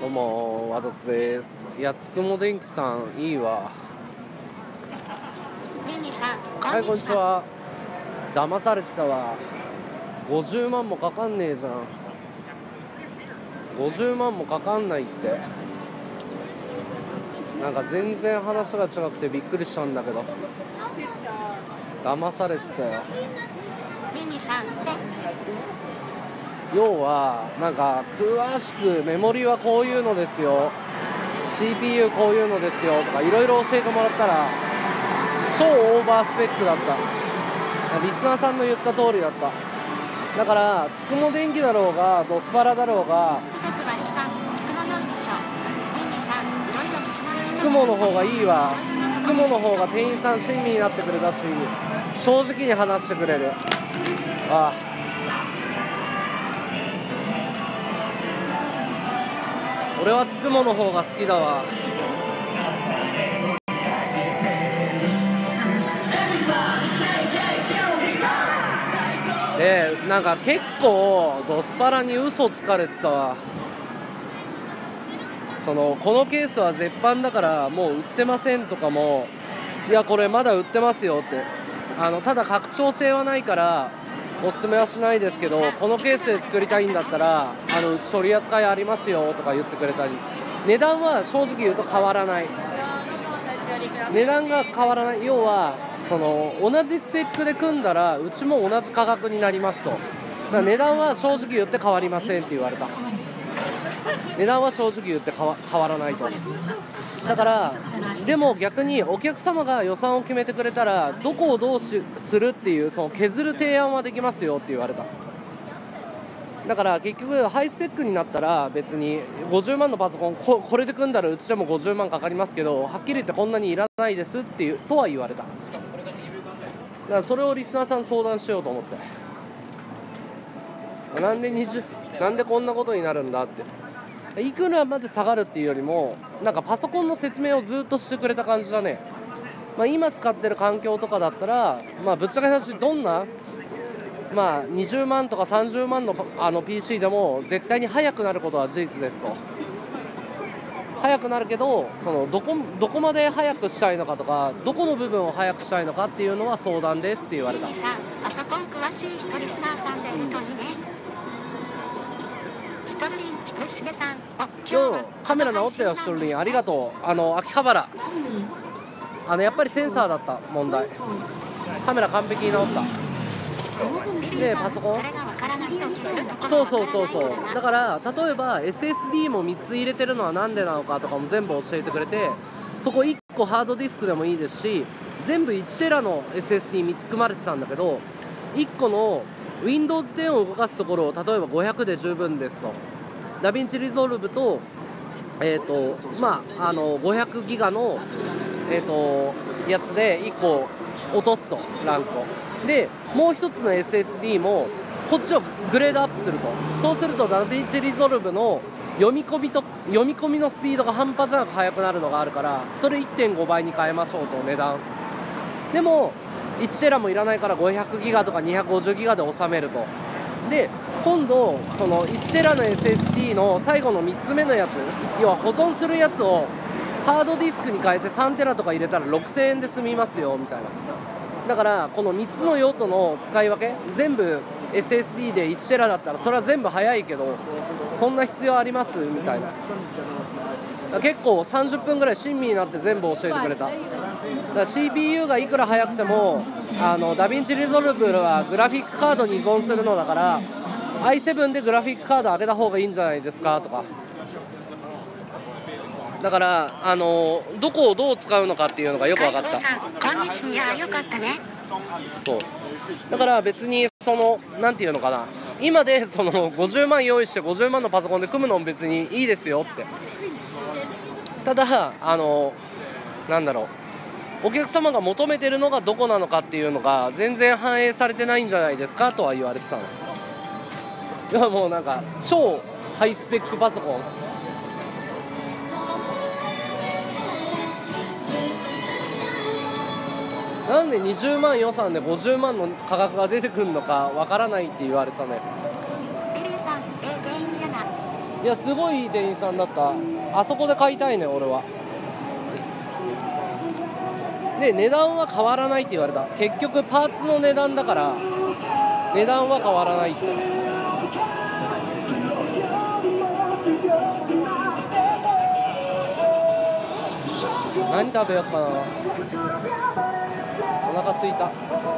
どうも、ワドツです。いや、つくも電機さん、いいわ。 ミニさん、 はい、こんにちは。騙されてたわ。50万もかかんねえじゃん。50万もかかんないって。なんか全然話が違くてびっくりしたんだけど。騙されてたよ。 ミニさんって要はなんか詳しくメモリはこういうのですよ、 CPU こういうのですよとかいろいろ教えてもらったら超オーバースペックだった。リスナーさんの言った通りだった。だからつくも電機だろうがドスパラだろうがすごく割りさん、つくも良いでしょ。ミニさん、いろいろ見積もりしてつくもの方がいいわ。つくもの方が店員さん親身になってくれたし正直に話してくれる。ああ、俺はつくもの方が好きだわ。で、なんか結構ドスパラに嘘つかれてたわ。このケースは絶版だからもう売ってませんとかも、いやこれまだ売ってますよって、ただ拡張性はないからおすすめはしないですけど、このケースで作りたいんだったらうち取り扱いありますよとか言ってくれたり、値段は正直言うと変わらない。値段が変わらない。要は同じスペックで組んだらうちも同じ価格になりますと。だから値段は正直言って変わりませんって言われた。値段は正直言って変わらないと。だからでも逆にお客様が予算を決めてくれたらどこをどうするっていう削る提案はできますよって言われた。だから結局ハイスペックになったら別に50万のパソコン これで組んだらうちでも50万かかりますけど、はっきり言ってこんなにいらないですっていうとは言われた。だからそれをリスナーさん相談しようと思って、なんでこんなことになるんだって。いくらまで下がるっていうよりもなんかパソコンの説明をずっとしてくれた感じだね。今使ってる環境とかだったら、ぶっちゃけ話どんな20万とか30万のPC でも絶対に速くなることは事実ですと。速くなるけどどこまで速くしたいのかとかどこの部分を速くしたいのかっていうのは相談ですって言われた。 ミニさん、パソコン詳しい人リスナーさんでいるといいね。シトルリン、チトシゲさん、今日はカメラ直ったよ。シトルリンありがとう。秋葉原やっぱりセンサーだった問題。カメラ完璧に直った。でパソコンそうだから例えば SSD も3つ入れてるのはなんでなのかとかも全部教えてくれて、そこ1個ハードディスクでもいいですし全部1テラの SSD3 つ組まれてたんだけど、1個の Windows 10を動かすところを例えば500で十分ですと。ダヴィンチリゾルブと500ギガのやつで1個落とすとランクを。でもう一つの SSD もこっちをグレードアップすると。そうするとダヴィンチリゾルブの読み込みのスピードが半端じゃなく速くなるのがあるから、それ 1.5 倍に変えましょうと。値段でも1テラもいらないから500ギガとか250ギガで収めると。で今度1テラの SSD の最後の3つ目のやつ、要は保存するやつをハードディスクに変えて3テラとか入れたら6000円で済みますよみたいな。だからこの3つの用途の使い分け全部 SSD で1テラだったらそれは全部早いけどそんな必要ありますみたいな。結構30分ぐらい親身になって全部教えてくれた。だから CPU がいくら速くてもダヴィンチリゾルブはグラフィックカードに依存するのだから i7 でグラフィックカード上げた方がいいんじゃないですかとか。だからどこをどう使うのかっていうのがよく分かった。 こんにちは、よかったね。 そうだから別になんていうのかな、今で50万用意して50万のパソコンで組むのも別にいいですよって。ただなんだろう、お客様が求めてるのがどこなのかっていうのが全然反映されてないんじゃないですかとは言われてたの。いやもうなんか超ハイスペックパソコンなんで20万予算で50万の価格が出てくるのかわからないって言われたね。 リリーさん、原因やな。 いやすごいいい店員さんだった。あそこで買いたいね俺は。で値段は変わらないって言われた。結局パーツの値段だから値段は変わらないって。何食べようかな。お腹すいた。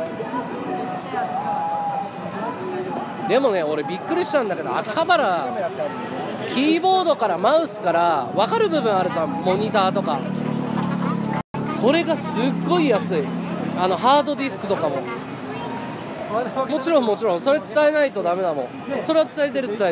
でもね俺びっくりしたんだけど、秋葉原キーボードからマウスから分かる部分あるじゃん、モニターとか。それがすっごい安い。ハードディスクとかももちろんそれ伝えないとダメだもん。それは伝えてる。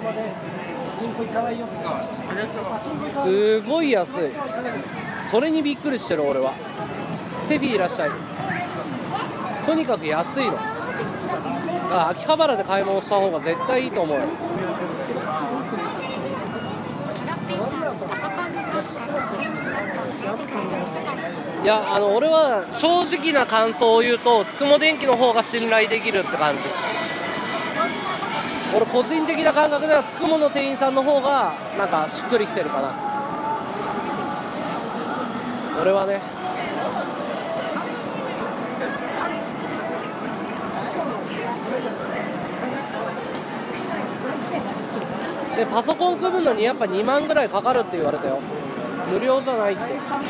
すごい安い。それにびっくりしてる俺は。セフィいらっしゃい。とにかく安いの。秋葉原で買い物した方が絶対いいと思うよ。いや俺は正直な感想を言うとつくも電機の方が信頼できるって感じ。俺個人的な感覚ではつくもの店員さんの方がなんかしっくりきてるかな俺はね。でパソコン組むのにやっぱ2万ぐらいかかるって言われたよ。無料じゃないって。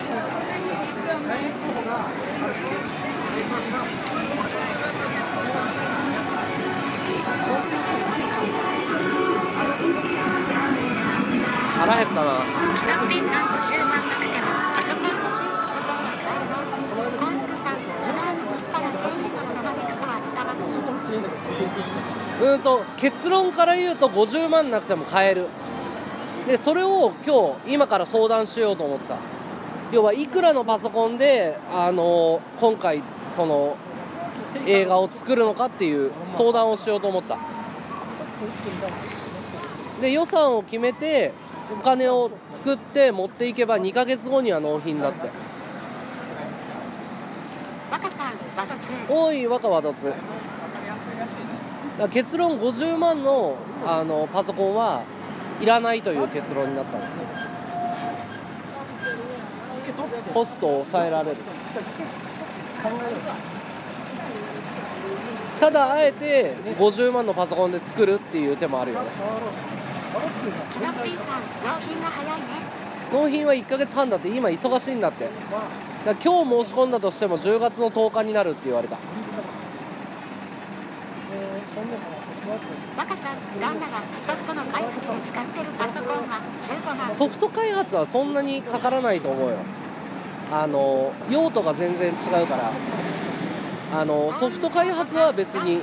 腹減ったな。 キラッピーさん50万なくてもパソコン欲しい。パソコンは買えるの。コインクさん昨日のドスパラ店員のものまねクソはネタは。 結論から言うと50万なくても買える。でそれを今から相談しようと思ってた。要はいくらのパソコンで今回その映画を作るのかっていう相談をしようと思った。で予算を決めてお金を作って持っていけば2ヶ月後には納品だって。 若さんワトツおい若ワトツ。結論50万のパソコンはいらないという結論になったんです。コストを抑えられる。ただあえて50万のパソコンで作るっていう手もあるよね。 キナッピーさん納品が早いね。 納品は1ヶ月半だって。今忙しいんだって。だから今日申し込んだとしても10月の10日になるって言われた。 若さん旦那がソフトの開発で使ってるパソコンは15万。 ソフト開発はそんなにかからないと思うよ。用途が全然違うから。ソフト開発は別に、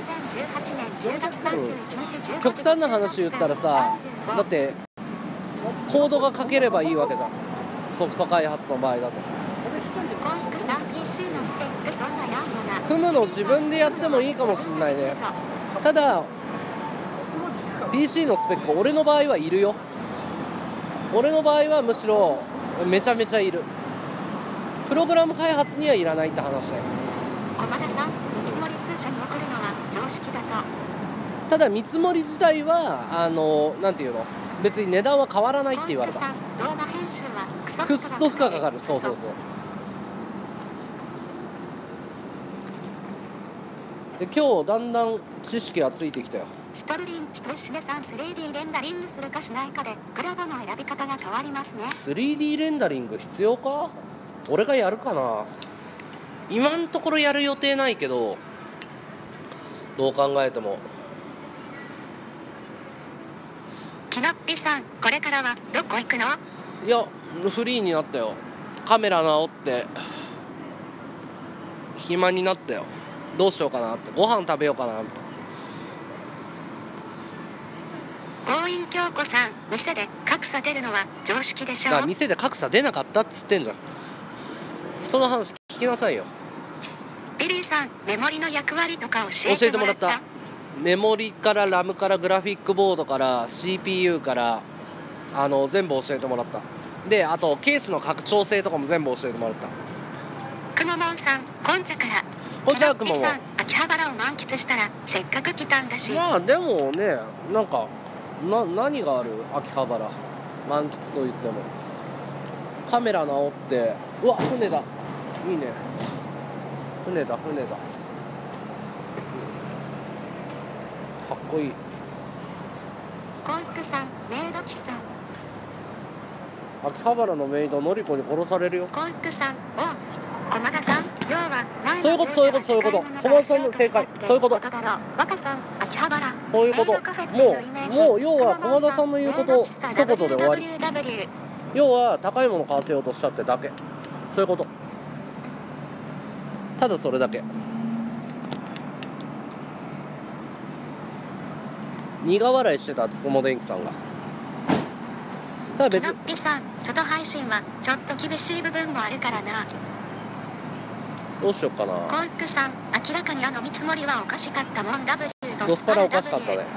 極端な話言ったらさ、だってコードが書ければいいわけだ。ソフト開発の場合だと。組むの自分でやってもいいかもしれないね。ただ PC のスペック俺の場合はいるよ。俺の場合はむしろめちゃめちゃいる。プログラム開発にはいらないって話だよ。 駒田さん見積もり数社に送るのは常識だぞ。 ただ見積もり自体はなんていうの、別に値段は変わらないって言われた。 動画編集はくっそ負荷かかる。そうで今日だんだん知識がついてきたよ。 ストルリンチと石出さん 3D レンダリングするかしないかでクラブの選び方が変わりますね。 3D レンダリング必要か。俺がやるかな。今のところやる予定ないけど、どう考えても。 キノッピさんこれからはどこ行くの。 いやフリーになったよ。カメラ直って暇になったよ。どうしようかなって。ご飯食べようかなみたいな。 強引京子さん店で格差出るのは常識でしょ。 だから店で格差出なかったっつってんじゃん。人の話聞きなさいよ。 ビリーさんメモリの役割とか教えてもらった。 メモリからラムからグラフィックボードから CPU から全部教えてもらった。であとケースの拡張性とかも全部教えてもらった。 くももんさんこんちゃから。 こんちゃくももん。 秋葉原を満喫したらせっかく来たんだし。 まあでもねなんか何がある秋葉原満喫といっても。カメラ直って、うわ船だ、いいね、船だ、かっこいい。 コイックさん、メイド喫茶。 秋葉原のメイドのりこに殺されるよ。 コイックさん、お駒田さん、要は前そういうこと、駒田さんの正解、そういうこと、 だろう。若さん、秋葉原、 そういうこと。 メイドカフェっていうイメージ。 もう要は駒田さんの言うこと一言で終わり。 WWW。 要は高いもの買わせようとしたってだけ、そういうこと、ただそれだけ。苦笑いしてたつくも電機さんが。ただ別キノッピさん、外配信はちょっと厳しい部分もあるからな。 どうしようかな。 コイックさん、明らかに見積もりはおかしかったもん。 W とドスパラおかしかったね。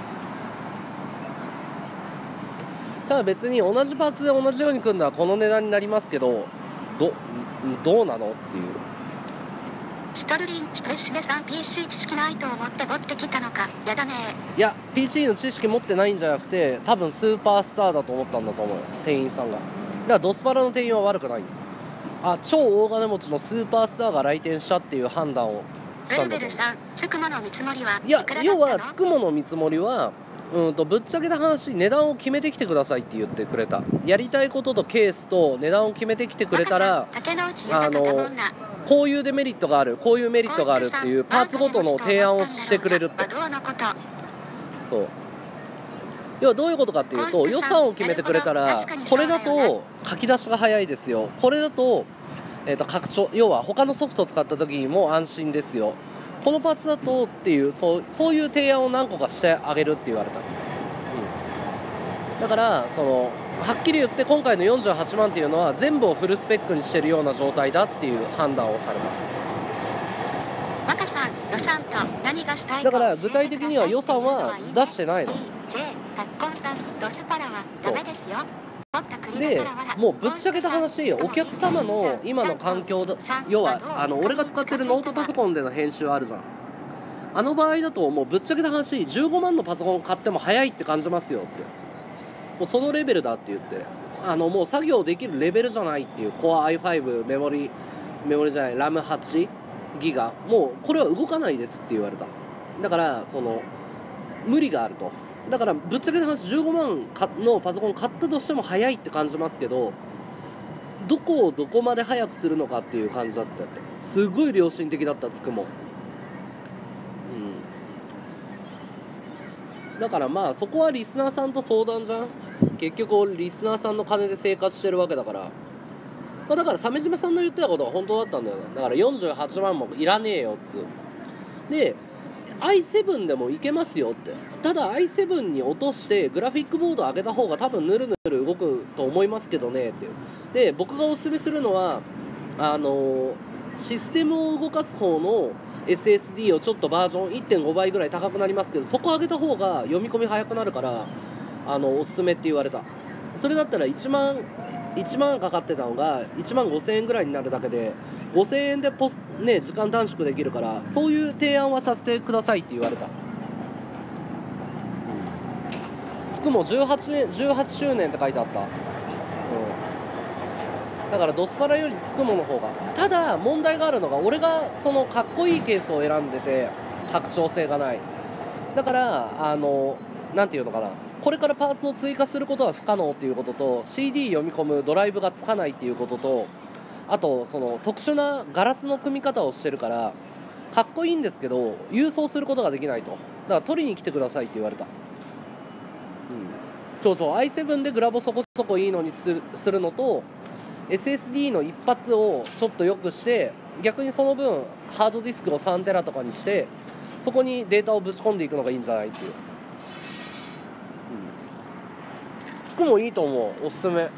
ただ別に同じパーツで同じように組んだらこの値段になりますけど、どうなのっていう。 シトルリンチと石部さん、 PC 知識ないと思って持ってきたのか。やだね。 いや PC の知識持ってないんじゃなくて、多分スーパースターだと思ったんだと思うよ、店員さんが。だからドスパラの店員は悪くない。超大金持ちのスーパースターが来店したっていう判断をしたんだと思う。 ベルベルさん、つくもの見積もりはいいやくらだったの？ 要はつくもの見積もりはぶっちゃけた話、値段を決めてきてくださいって言ってくれた。やりたいこととケースと値段を決めてきてくれたら、こういうデメリットがある、こういうメリットがあるっていうパーツごとの提案をしてくれるって。そう、要はどういうことかっていうと、予算を決めてくれたら、これだと書き出しが早いですよ、これだと、拡張、要は他のソフトを使った時にも安心ですよ、このパーツだとっていう、そういう提案を何個かしてあげるって言われた。だからはっきり言って今回の48万っていうのは全部をフルスペックにしてるような状態だっていう判断をされた。 若さん、予算と何がしたいだから具体的には予算は出してないの。 J 学校さん、ドスパラはダメですよ。 でもうぶっちゃけた話、お客様の今の環境だ、要は俺が使ってるノートパソコンでの編集あるじゃん。あの場合だともうぶっちゃけた話、15万のパソコン買っても早いって感じますよって、もうそのレベルだって言って、もう作業できるレベルじゃないっていう。 Core i5 メモリじゃない、 RAM8 ギガ、もうこれは動かないですって言われた。だから無理があると。だからぶっちゃけた話、15万のパソコン買ったとしても早いって感じますけど、どこをどこまで早くするのかっていう感じだったって。すごい良心的だった、つくも。だからまあそこはリスナーさんと相談じゃん。結局リスナーさんの金で生活してるわけだから、だから鮫島さんの言ってたことは本当だったんだよね。だから48万もいらねえよっつう。で i7 でもいけますよって。ただ i7 に落としてグラフィックボード上げた方が多分ヌルヌル動くと思いますけどねっていう。で僕がおすすめするのはシステムを動かす方の SSD をちょっとバージョン 1.5 倍ぐらい高くなりますけど、そこ上げた方が読み込み早くなるからおすすめって言われた。それだったら1万かかってたのが1万5000円ぐらいになるだけで、5000円で時間短縮できるから、そういう提案はさせてくださいって言われた。つくも18周年って書いてあった。だからドスパラよりつくもの方が。ただ問題があるのが、俺がかっこいいケースを選んでて拡張性がない。だからなんていうのかな、これからパーツを追加することは不可能っていうことと、 CD 読み込むドライブがつかないっていうことと、あと特殊なガラスの組み方をしてるからかっこいいんですけど郵送することができないと。だから取りに来てくださいって言われた。そうそう、 i7 でグラボそこそこいいのにするのと、 SSD の一発をちょっと良くして、逆にその分ハードディスクを3テラとかにして、そこにデータをぶち込んでいくのがいいんじゃないっていう。つくもいいと思う、おすすめ。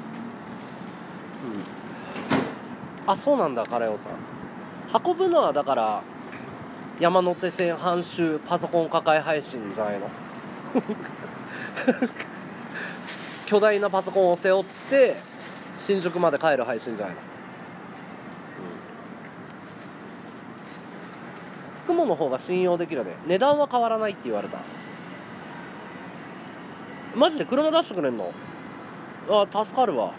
あ、そうなんだ、カレオさん。運ぶのはだから山手線阪州パソコン抱え配信じゃないの巨大なパソコンを背負って新宿まで帰る配信じゃないの。つくもの方が信用できるね。値段は変わらないって言われた。 マジで車出してくれんの？あ、助かるわ。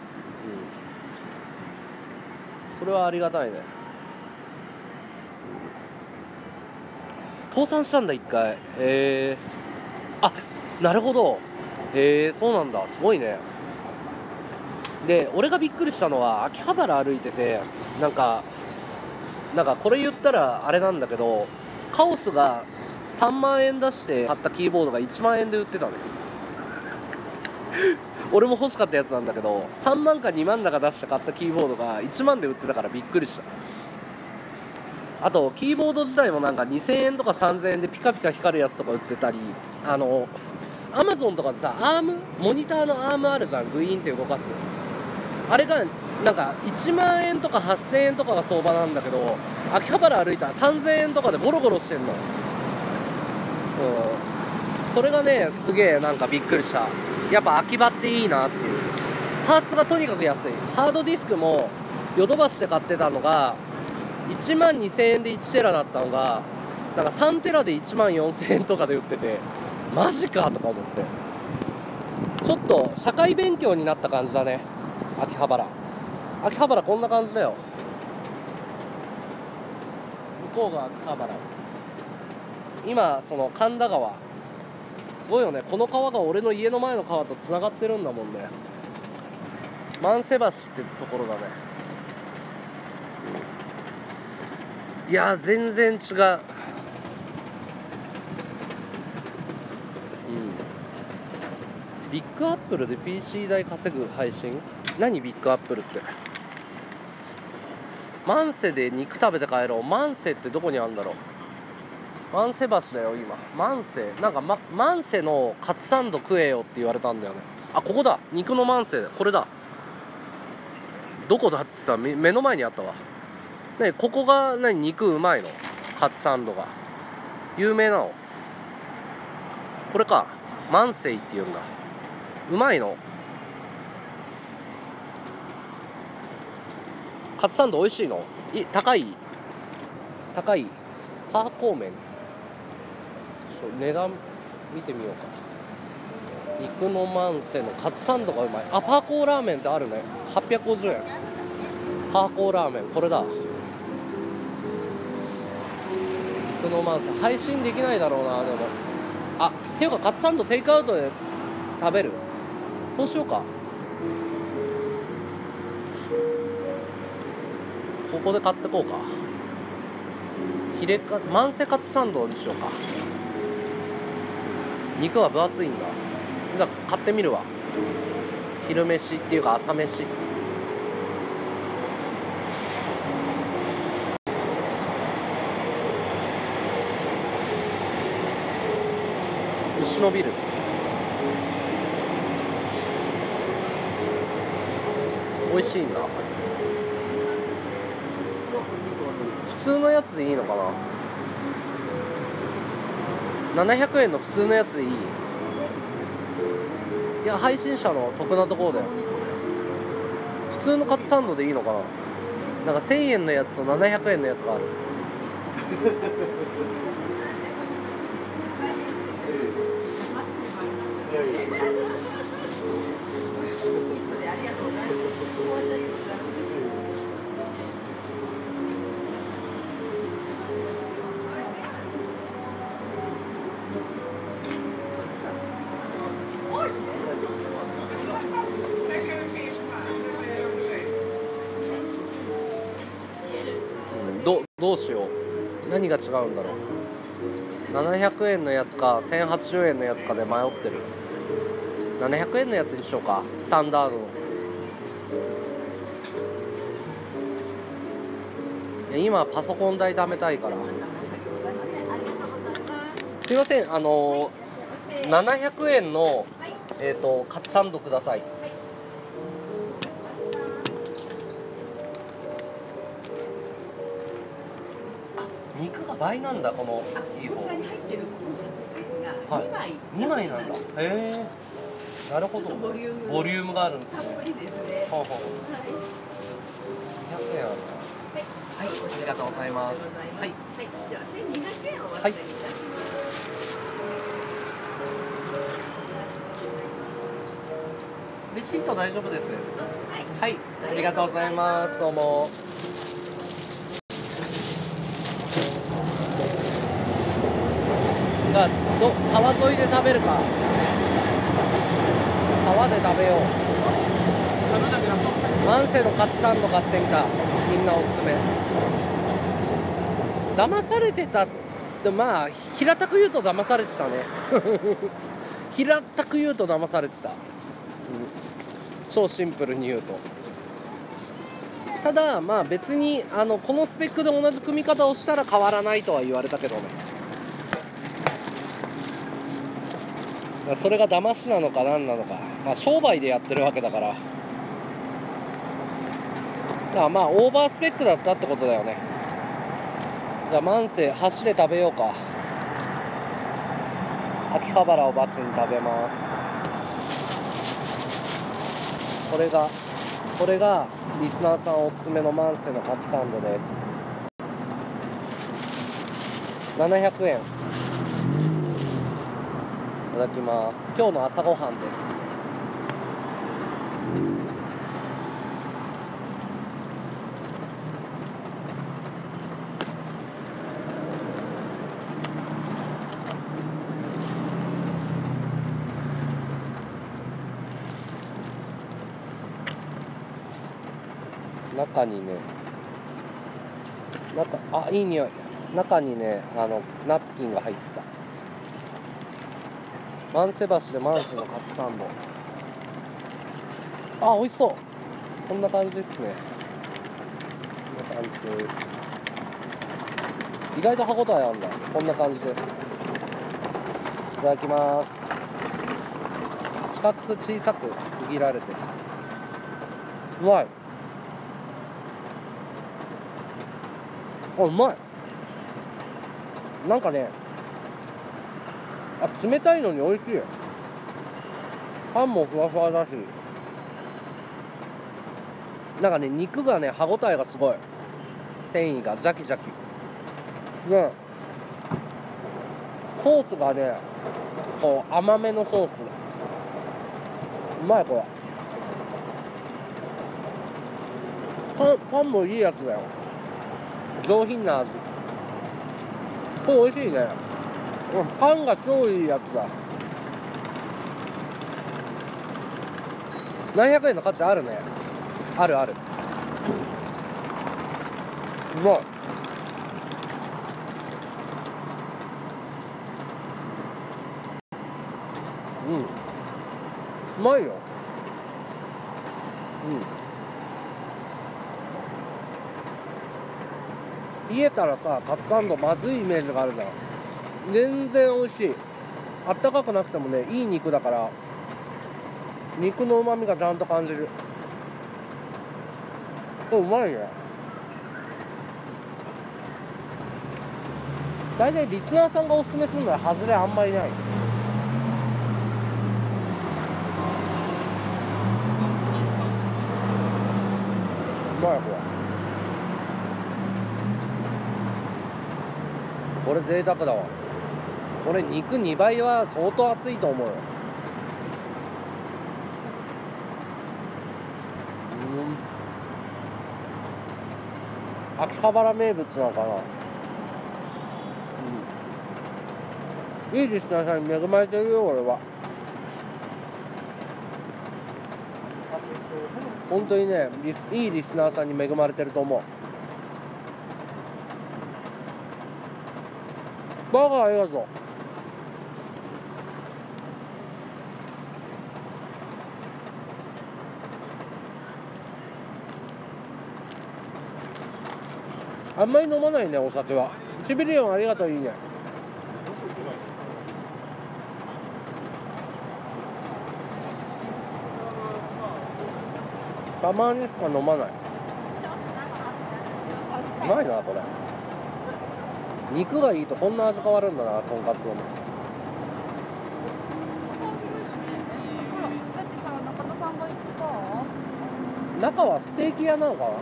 それはありがたいね。倒産したんだ、一回。へえ。あ、なるほど。へえ、そうなんだ。すごいね。で、俺がびっくりしたのは、秋葉原歩いてて、なんかこれ言ったらあれなんだけど、カオスが3万円出して買ったキーボードが1万円で売ってたのよ。俺も欲しかったやつなんだけど、3万か2万だか出して買ったキーボードが1万で売ってたからびっくりした。あとキーボード自体もなんか2000円とか3000円でピカピカ光るやつとか売ってたり、アマゾンとかでさ、モニターのアームあるじゃん、グイーンって動かす。あれがなんか1万円とか8000円とかが相場なんだけど、秋葉原歩いたら3000円とかでゴロゴロしてんの。それがね、すげえなんかびっくりした。やっぱ秋葉っていいなっていう。パーツがとにかく安い。ハードディスクもヨドバシで買ってたのが1万2000円で1テラだったのが、なんか3テラで1万4000円とかで売ってて、マジかとか思って、ちょっと社会勉強になった感じだね。秋葉原こんな感じだよ。向こうが秋葉原。今その神田川、すごいよね。この川が俺の家の前の川とつながってるんだもんね。万世橋ってところだね。いや全然違う。ビッグアップルで PC 代稼ぐ配信？何ビッグアップルって。マンセで肉食べて帰ろう。マンセってどこにあるんだろう。万世橋だよ今。マンセなんか、マンセのカツサンド食えよって言われたんだよね。あ、ここだ。肉のマンセだ。これだ。どこだってさ、目の前にあったわ。ね、ここが肉うまいの？カツサンドが有名なの？これか。マンセイって言うんだ。うまいの？カツサンド美味しいの？高いパーコー麺。値段見てみようか。肉のマンセのカツサンドがうまい。あ、パーコーラーメンってあるね。850円。パーコーラーメン、これだ。肉のマンセ配信できないだろうな。でもっていうかカツサンドテイクアウトで食べる？そうしようか。ここで買ってこうか。マンセカツサンドにしようか。肉は分厚いんだ。じゃあ買ってみるわ。昼飯っていうか朝飯。牛のビル。美味しいんだ。普通のやつでいいのかな。700円の普通のやつでいい？いや、配信者の得なところだよ。普通のカツサンドでいいのかな。なんか1000円のやつと700円のやつがある。どうしよう。何が違うんだろう。700円のやつか1080円のやつかで迷ってる。700円のやつにしようか。スタンダードの。今パソコン代貯めたいから。すいません、700円のカツサンドください。肉が倍なんだ、このいい方。はい、2枚なんだ。へえ、なるほど。ボリュームがあるんですね。ほうほう。200円あるな。はい、ありがとうございます。はい。では1200円をお渡しいたします。 レシート大丈夫です。はい、ありがとうございます。どうも。川沿いで食べるか。川で食べよう。マンセのカツサンド買ってみた。みんなおすすめ。騙されてたって、まあ平たく言うと騙されてたね。平たく言うと騙されてた、超シンプルに言うと。ただまあ別にこのスペックで同じ組み方をしたら変わらないとは言われたけどね。それが騙しなのか何なのか、まあ商売でやってるわけだから、まあオーバースペックだったってことだよね。じゃあマンセ箸で食べようか。秋葉原をバックに食べます。これがリスナーさんおすすめのマンセのカツサンドです。700円。いただきます。今日の朝ごはんです。中にね、いい匂い。中にね、ナプキンが入ってた。万世橋でマンセのカツサンド。美味しそう。こんな感じですね。こんな感じです。意外と歯応えあるんだ。こんな感じです。いただきます。四角く小さく区切られてる。うまい。うまい。なんかね、冷たいのに美味しい。パンもふわふわだし、なんかね、肉がね、歯ごたえがすごい。繊維がジャキジャキね。ソースがね、こう甘めのソース。うまい。これパンもいいやつだよ。上品な味。これ美味しいね。パンが超いいやつだ。700円の価値あるね。ある。うまい。うまいよ。冷えたらさ、カツサンドまずいイメージがあるじゃん。全然美味しい。あったかくなくてもね、いい肉だから肉の旨味がちゃんと感じる。これうまいね。大体リスナーさんがおすすめするのは外れあんまりない。うまい。これ贅沢だわ。これ肉2倍は相当熱いと思うよ。秋葉原名物なのかな。いいリスナーさんに恵まれてるよ、俺は。本当にね、いいリスナーさんに恵まれてると思う。バーガーありがとう。あんまり飲まないね、お酒は。シビリオンありがとう。いいね。たまにしか飲まない。うまいな、これ。肉がいいとこんな味変わるんだな、とんかつの。 だってさ、中田さんが言ってさ、 中はステーキ屋なのかな。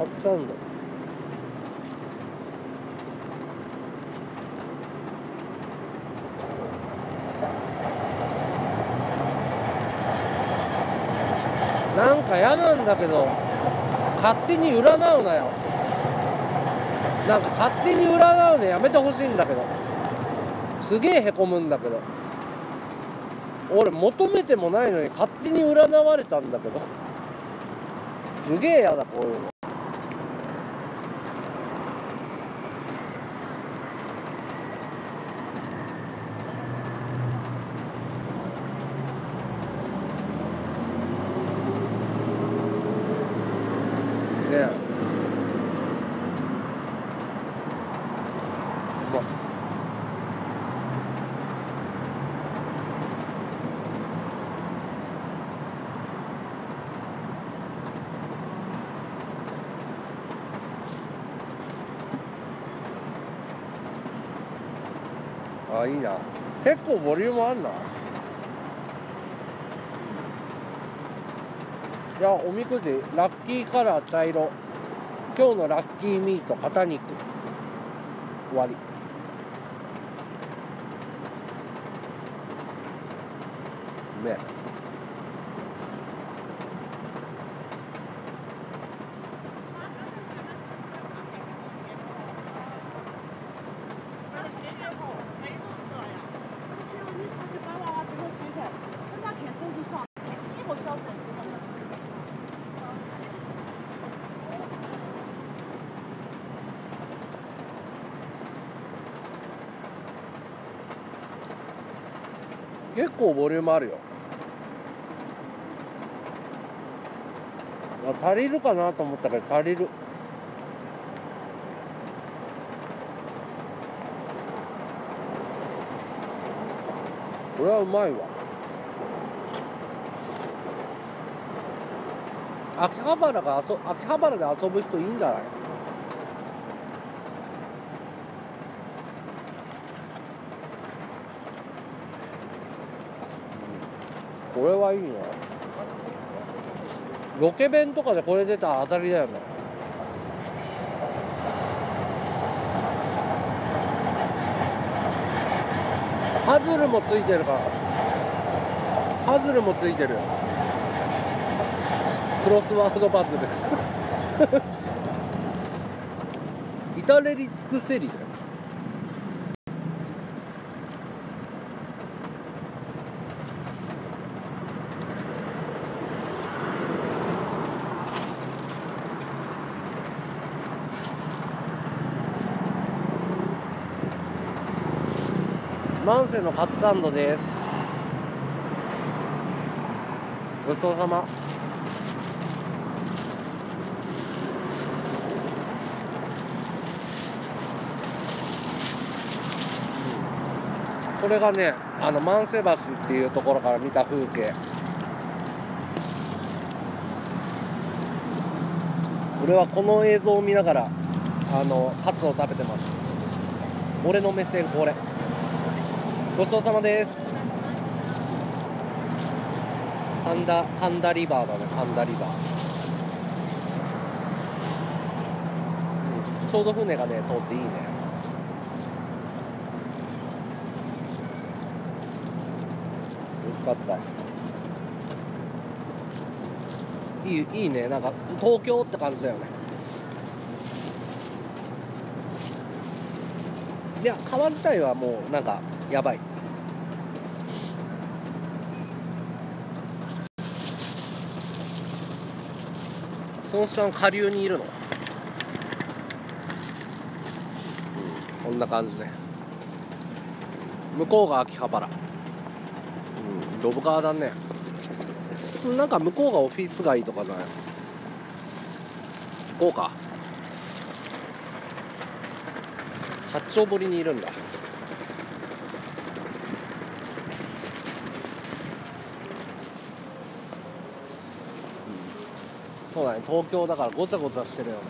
カツサンド。なんか嫌なんだけど、勝手に占うなよ。なんか勝手に占うのやめてほしいんだけど。すげえへこむんだけど。俺求めてもないのに勝手に占われたんだけど。すげえ嫌だ、こういうの。ねえ。あ、いいな。結構ボリュームあんな。いや、おみくじラッキーカラー茶色。今日のラッキーミート肩肉。終わり。ね。結構ボリュームあるよ。足りるかなと思ったけど足りる。これはうまいわ。秋葉原で遊ぶ人いいんじゃない？これはいいね。ロケ弁とかでこれ出たら当たりだよね。パズルもついてるから。パズルもついてる。クロスワードパズル。至れり尽くせりだよ。マンセのカツサンドです。ごちそうさま。これがね、万世橋っていうところから見た風景。俺はこの映像を見ながらカツを食べてます。俺の目線これ。ごちそうさまです。神田リバーだね、神田リバー。ちょうど船がね通っていいね。美味しかった。いいね、なんか東京って感じだよね。いや、川自体はもうなんかやばい。その下の下流にいるの、こんな感じね。向こうが秋葉原、ドブ川だね。なんか向こうがオフィス街とかじゃない。行こうか。八丁堀にいるんだ。そうだね、東京だからごちゃごちゃしてるよね。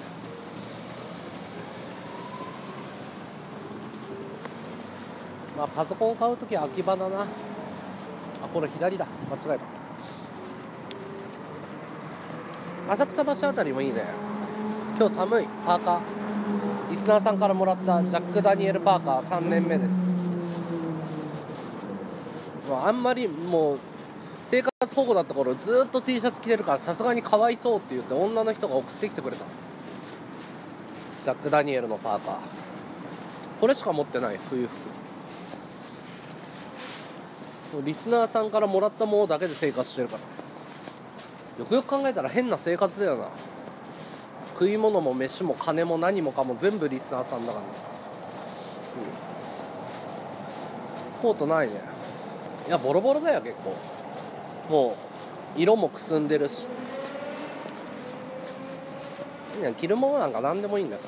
まあパソコン買うときは秋葉だな。あ、これ左だ、間違えた。浅草橋あたりもいいね。 今日寒い。パーカー、リスナーさんからもらったジャック・ダニエルパーカー3年目です。あんまりもう生活保護だった頃ずっと T シャツ着てるから、さすがにかわいそうって言って女の人が送ってきてくれたジャック・ダニエルのパーカー。これしか持ってない、冬服。リスナーさんからもらったものだけで生活してるから。よくよく考えたら変な生活だよな。食い物も飯も金も何もかも全部リスナーさんだからね。コートないね。いやボロボロだよ結構。もう色もくすんでるし、いや着るものなんか何でもいいんだから。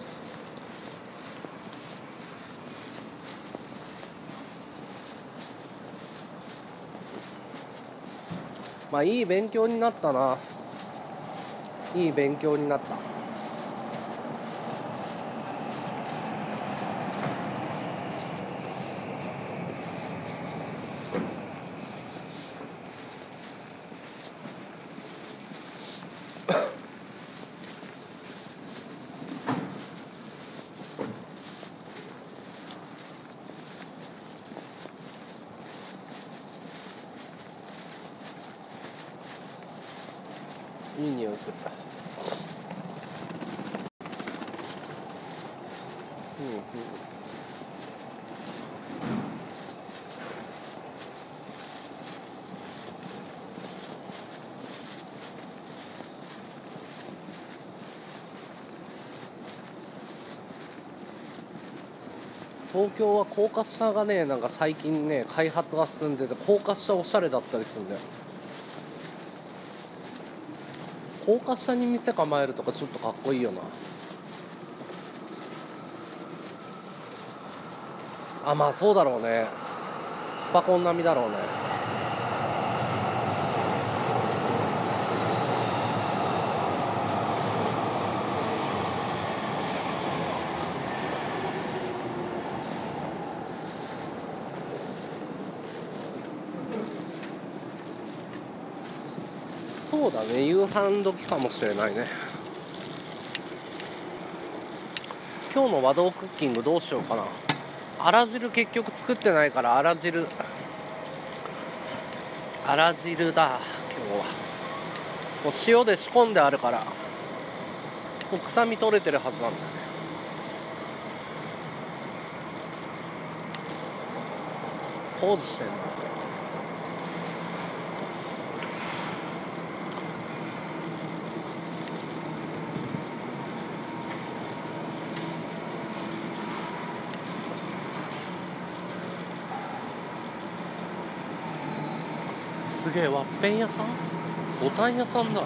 まあいい勉強になったな。いい勉強になった。いい匂いする。東京は高架下がね、なんか最近ね開発が進んでて、高架下おしゃれだったりするんだよ。高架下に店構えるとかちょっとかっこいいよな。あ、まあそうだろうね。スパコン並みだろうね。そうだね、夕飯時かもしれないね。今日の和道クッキングどうしようかな。あら汁結局作ってないから、あら汁だ今日は。もう塩で仕込んであるから、もう臭み取れてるはずなんだよね。工事してんだ。すげえ、ワッペン屋さん、ボタン屋さんだ、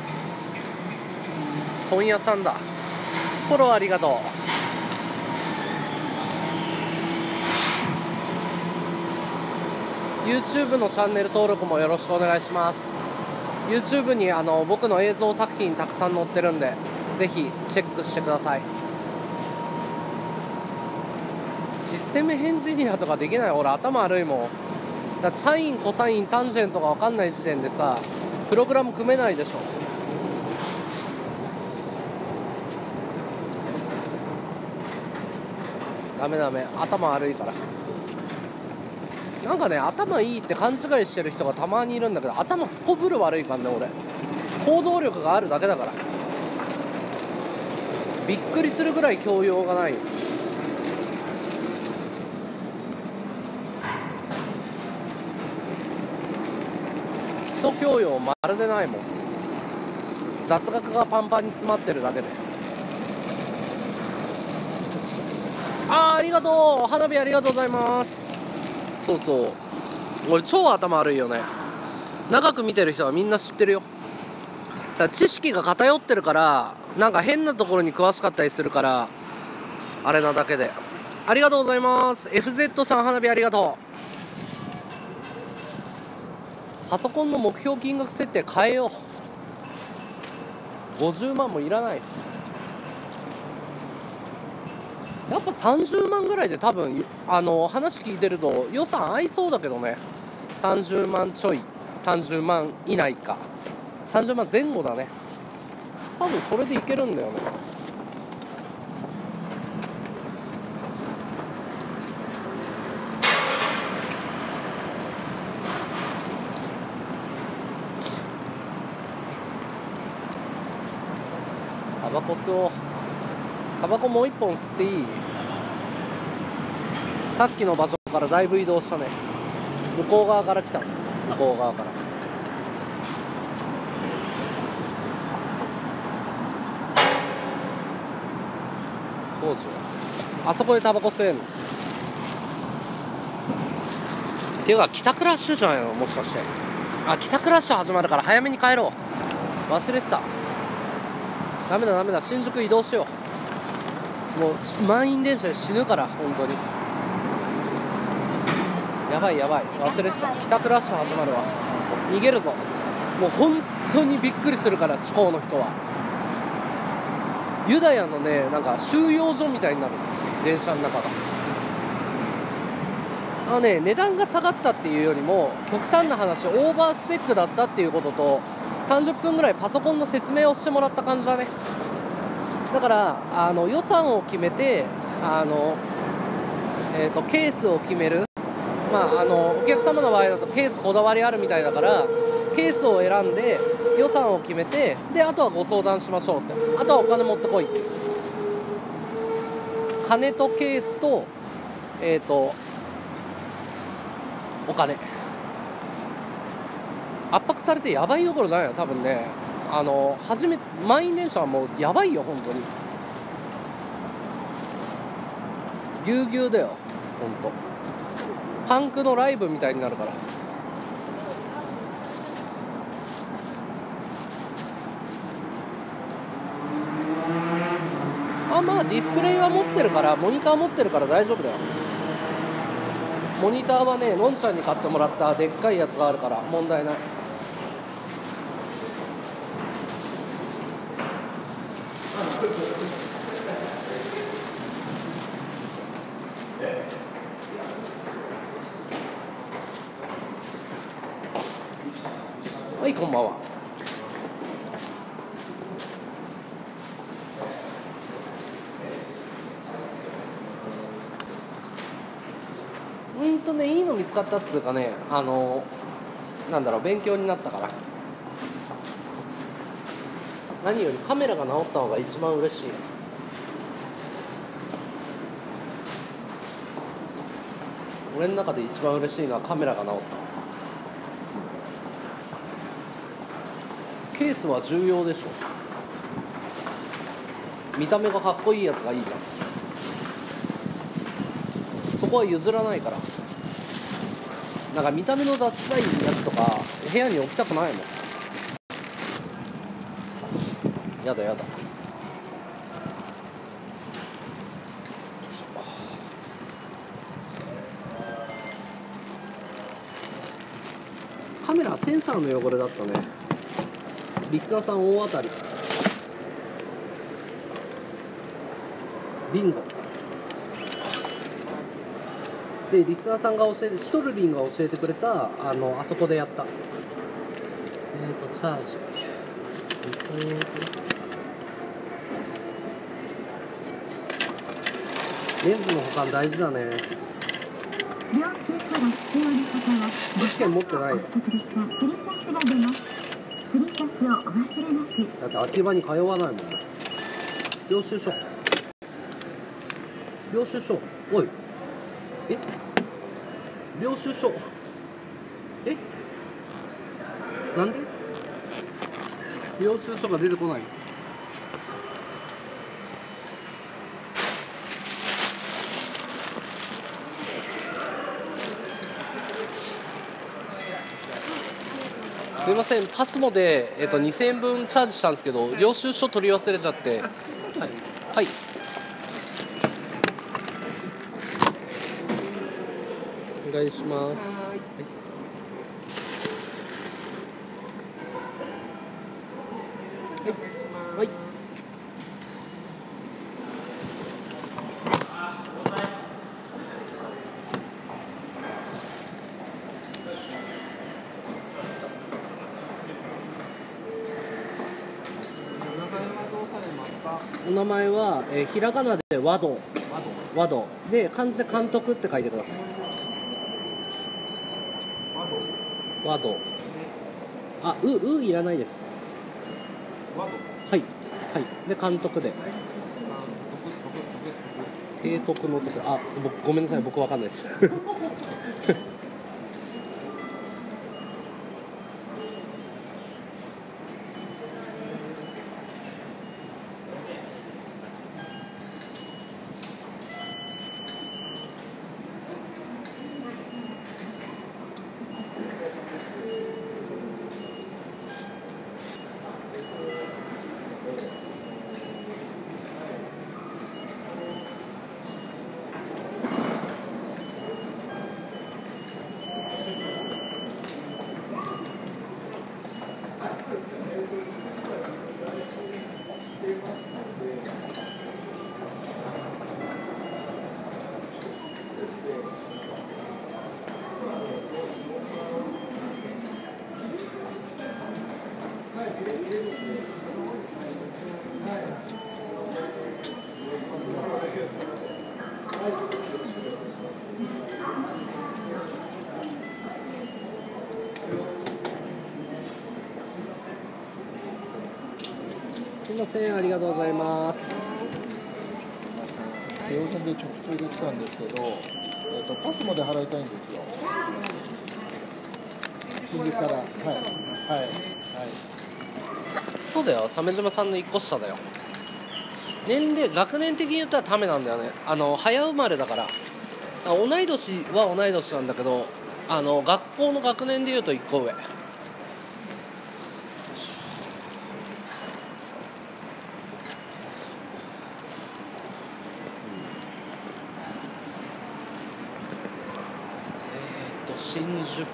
本屋さんだ。フォローありがとう。YouTube のチャンネル登録もよろしくお願いします。 YouTube に僕の映像作品たくさん載ってるんで、ぜひチェックしてください。システムエンジニアとかできない。俺頭悪いもん。だってサインコサインタンジェントが分かんない時点でさ、プログラム組めないでしょ。ダメダメ、頭悪いから。なんかね、頭いいって勘違いしてる人がたまにいるんだけど、頭すこぶる悪いからね俺。行動力があるだけだから。びっくりするぐらい教養がない。基礎教養まるでないもん。雑学がパンパンに詰まってるだけで。ありがとう、花火ありがとうございます。そうそう、俺超頭悪いよね。長く見てる人はみんな知ってるよ。だから知識が偏ってるから、なんか変なところに詳しかったりするから、あれなだけで。ありがとうございます。 FZ さん花火ありがとう。パソコンの目標金額設定変えよう。50万もいらない。やっぱ30万ぐらいで多分話聞いてると予算合いそうだけどね。30万ちょい、30万以内か、30万前後だね。多分それでいけるんだよね。 バコ吸おう。タバコもう一本吸っていい？さっきの場所からだいぶ移動したね。向こう側から来た。向こう側から。工事はあそこでタバコ吸えんの？っていうか帰宅ラッシュじゃないの、もしかして。あ、帰宅ラッシュ始まるから早めに帰ろう。忘れてた。ダメだダメだ、新宿移動しよう。もう満員電車で死ぬから本当に。やばいやばい、忘れてた。帰宅ラッシュ始まるわ。逃げるぞ。もう本当にびっくりするから、地方の人は。ユダヤのね、なんか収容所みたいになる、電車の中が。値段が下がったっていうよりも、極端な話、オーバースペックだったっていうことと、30分ぐらいパソコンの説明をしてもらった感じだね。だから予算を決めてケースを決める。お客様の場合だとケースこだわりあるみたいだから、ケースを選んで予算を決めて、であとはご相談しましょうって。あとはお金持ってこいって。金とケースとお金圧迫されてやばいどころだよ多分ね。満員電車はもうやばいよ本当に。ぎゅうぎゅうだよ本当。パンクのライブみたいになるから。まあディスプレイは持ってるから、モニター持ってるから大丈夫だよ。モニターはね、のんちゃんに買ってもらったでっかいやつがあるから問題ない。はい、こんばんは。いいの見つかったっつうかね、勉強になったから。何よりカメラが直った方が一番嬉しい。俺の中で一番嬉しいのはカメラが直った。ケースは重要でしょ。見た目がかっこいいやつがいいじゃん。そこは譲らないから。なんか見た目のダサいやつとか部屋に置きたくないもん。やだやだ。カメラセンサーの汚れだったね。リスナーさん大当たり。ビンゴで、リスナーさんがシトルリンが教えてくれたあそこでやった。チャージ2000円かな。レンズの保管大事だね。試験持ってないよ。だって秋葉に通わないもん。領収書おい、領収書なんで領収書が出てこない？すいません、パスモで、2000円分チャージしたんですけど、領収書取り忘れちゃって。はい、はい、お願いします。はい、お名前は、ひらがなで和道で、漢字で監督って書いてください。和道。いらないです。はい。 はい、で監督で提督のところ、あ、ごめんなさい、僕わかんないですすいません、ありがとうございます。 京王線で直通で来たんですけど、パスモで払いたいんですよ。新宿から、はい、はい、はい。 そうだよ、鮫島さんの1個下だよ。年齢、学年的に言ったらためなんだよね。早生まれだから。同い年は同い年なんだけど、学校の学年で言うと1個上。新宿。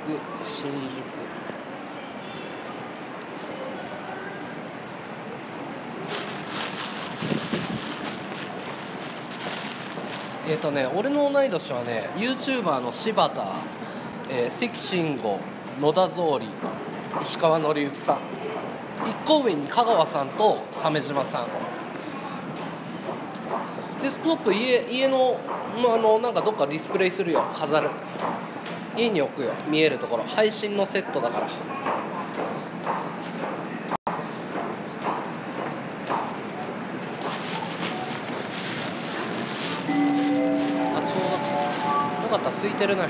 俺の同い年はね、YouTuber の柴田、関慎吾、野田草履、石川紀之さん、1個上に香川さんと鮫島さん。デスクトップ家の、なんかどっかディスプレイするよ、飾る。家に置くよ、見えるところ。配信のセットだから。よかった、空いてるね。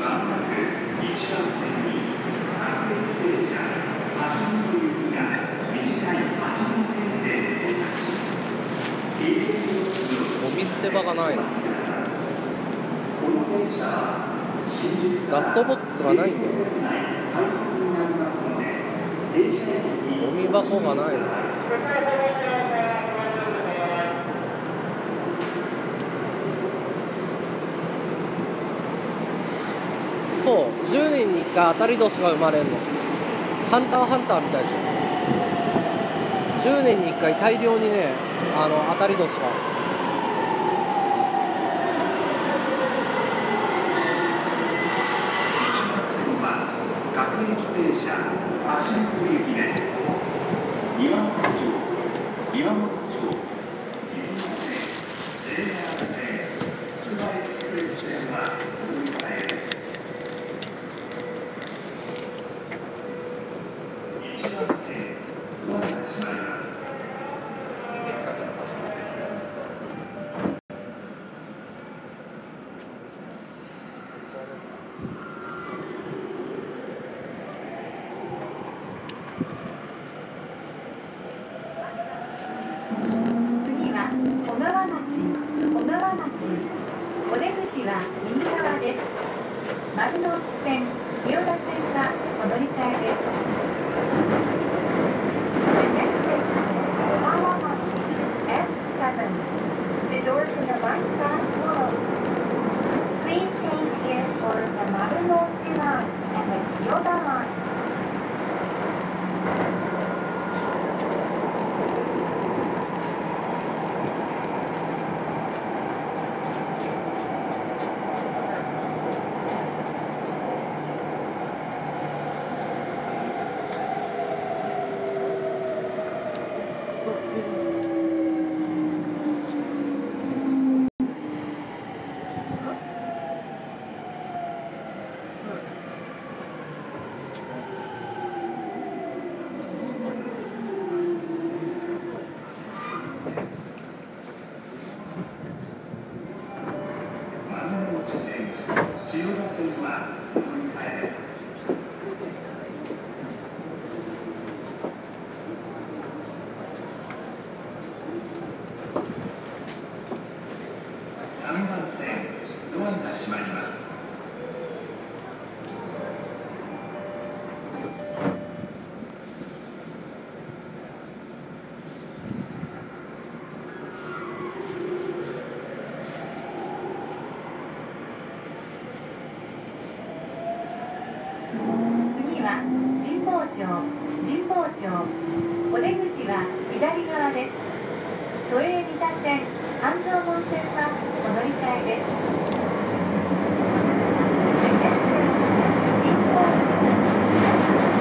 ゴミ捨て場がないな。ガストボックスがないんだよ。ゴミ箱がないな。そう、10年に1回当たり年が生まれるの。ハンターハンターみたいでしょ。10年に1回大量にね、当たり年が。 各駅停車橋本行きです。岩本町、岩本町、つくばエクスプレス線は乗り換え。1番線ドアが閉まります。 次は小川町。お出口は右側です。丸の内線、千代田線がお乗り換えです。The next station is 小川町 S7. The doors on the right side closed. Please change here for the 丸の内line and the 千代田line. 神保町、お出口は左側です。都営三田線、半蔵門線はお乗り換えです。The next station is 神保町。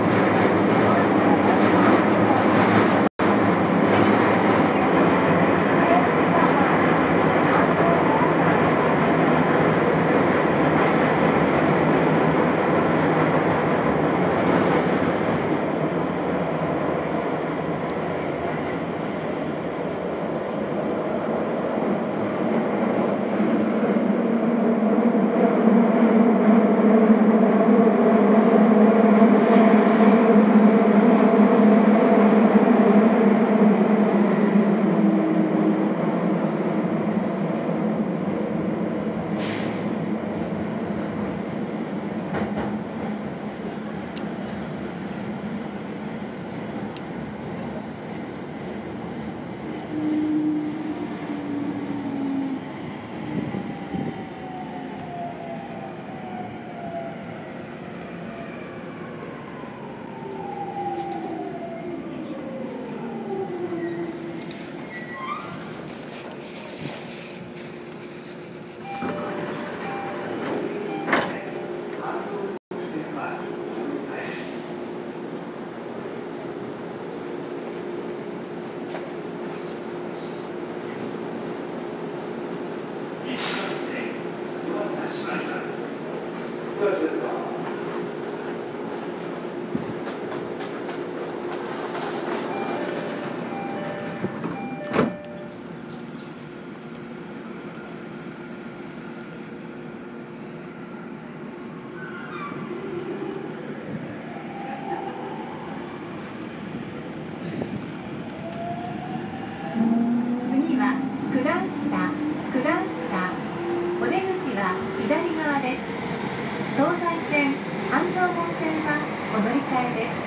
次は九段下、九段下。お出口は左側です。東西線、半蔵門線はお乗り換えです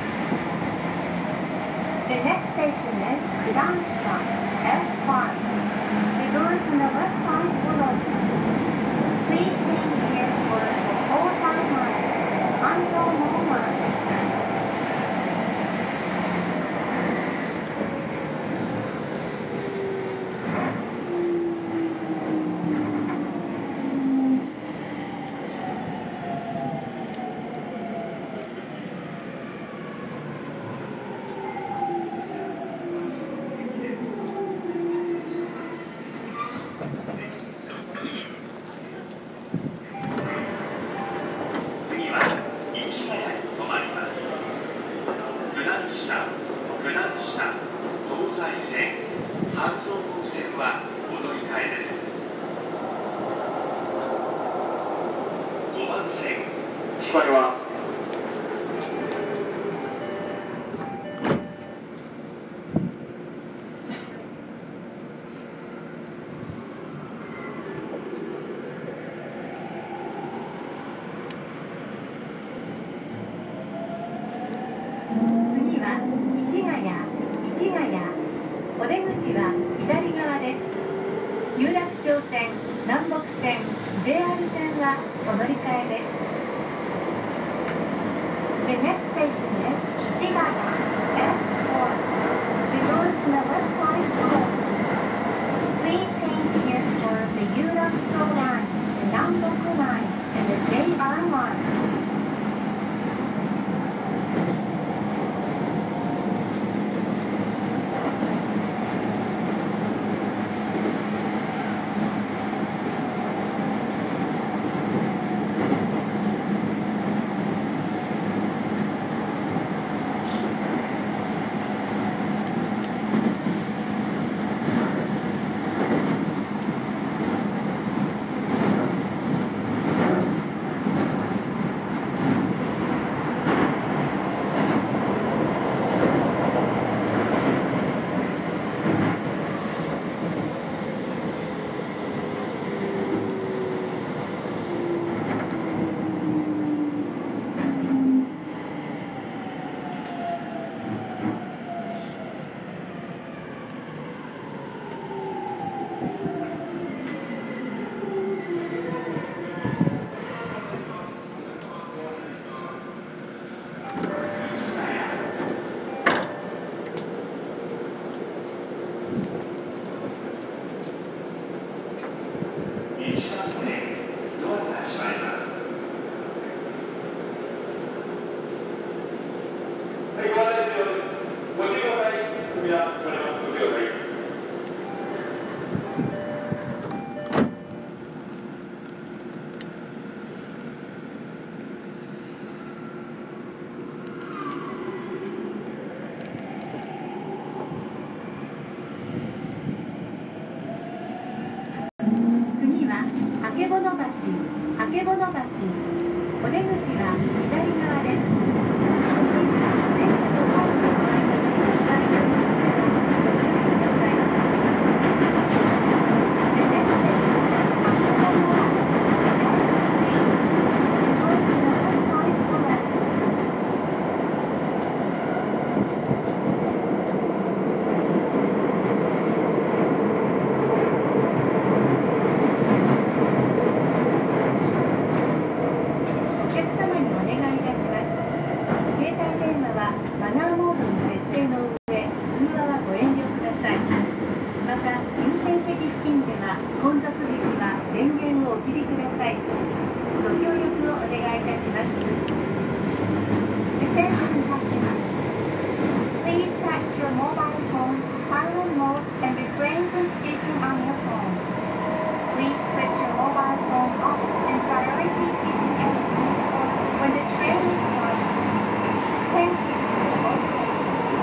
。The next station is Kudanshita, S5. The doors on the left side will open. Please change here for the 45 line, Hanzomon line. 次は市ヶ谷に停まります。九段下、九段下、東西線、半蔵門線はお乗り換えです。5番線、閉まります。 次は市ヶ谷、市ヶ谷。お出口は左側です。有楽町線、南北線、JR 線はお乗り換えです。The next station is 市ヶ谷 S4. The doors on the left side will open. Please change here for the 有楽町 line, the 南北 line, and the JR line. 次 airplane mode and refrain from speaking on your phone. Please switch your mobile phone off and priority speaking airplane mode when the train is starting. Thank you for your attention.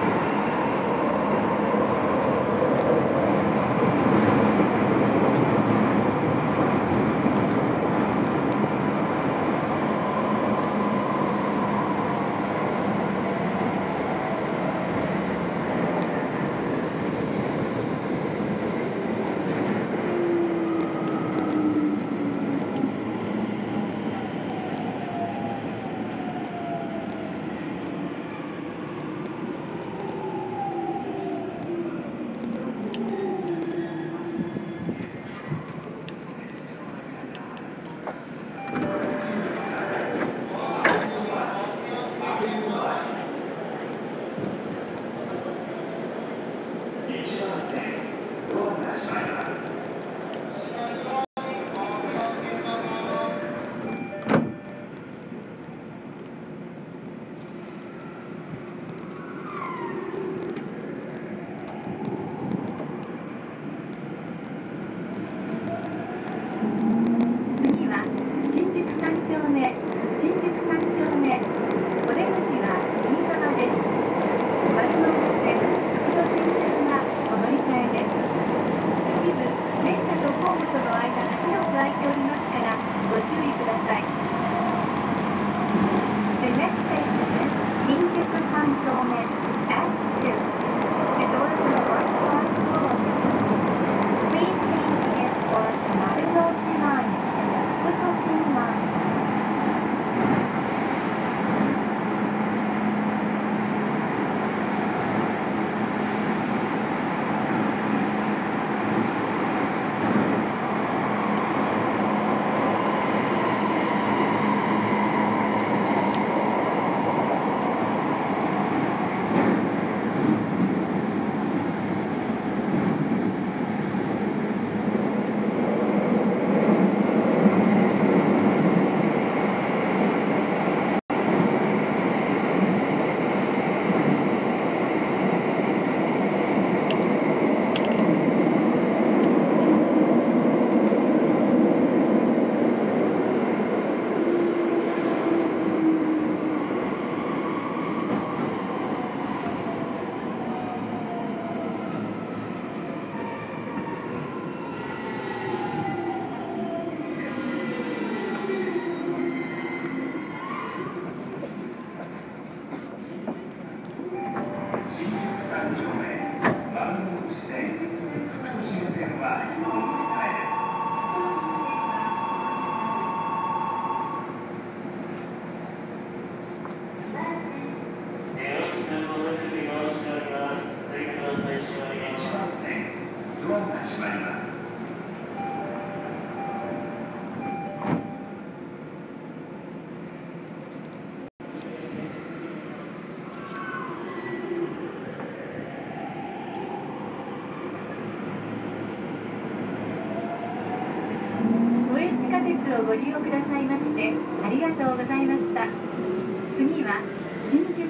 をご利用くださいましてありがとうございました。次は新宿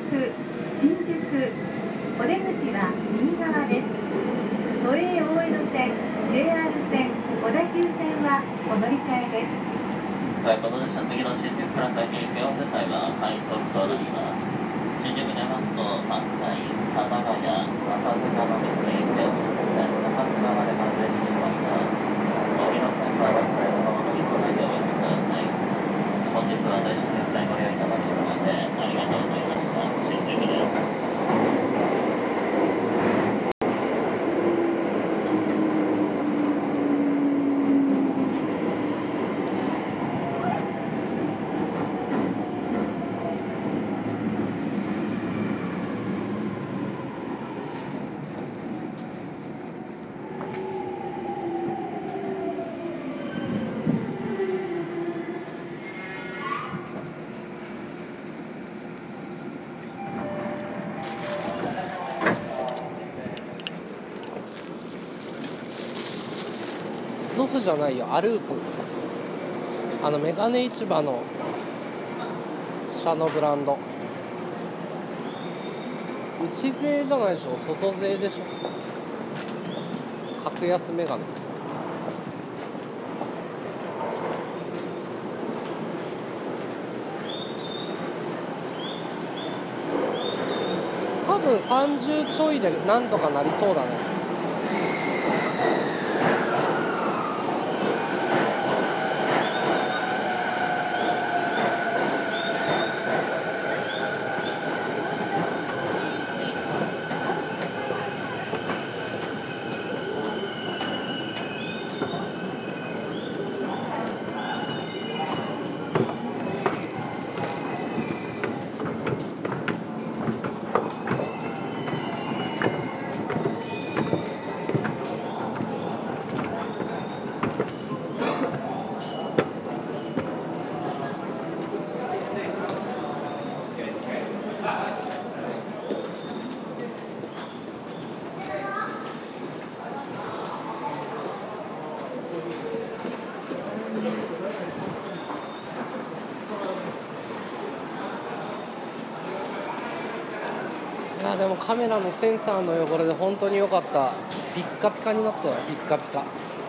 お出口は右側です。都営大江戸線 JR 線小田急線はお乗り換えです。 ということで次の新宿から先行きを際は快速となります。新宿に出ますと関西、幡ヶ谷、浅草まで行きを中津川まで完全にしました。お見の線は忘れ物のに来ないでおいてください。本日は大新鉄線ご利用いただきましてありがとうございました。新宿です。 ゾフじゃないよ、アループ。メガネ市場の車のブランド。内税じゃないでしょ、外税でしょ。 格安メガネ。多分30ちょいでなんとかなりそうだね。いやでもカメラのセンサーの汚れで本当に良かった。ピッカピカになったよ。ピッカピカ。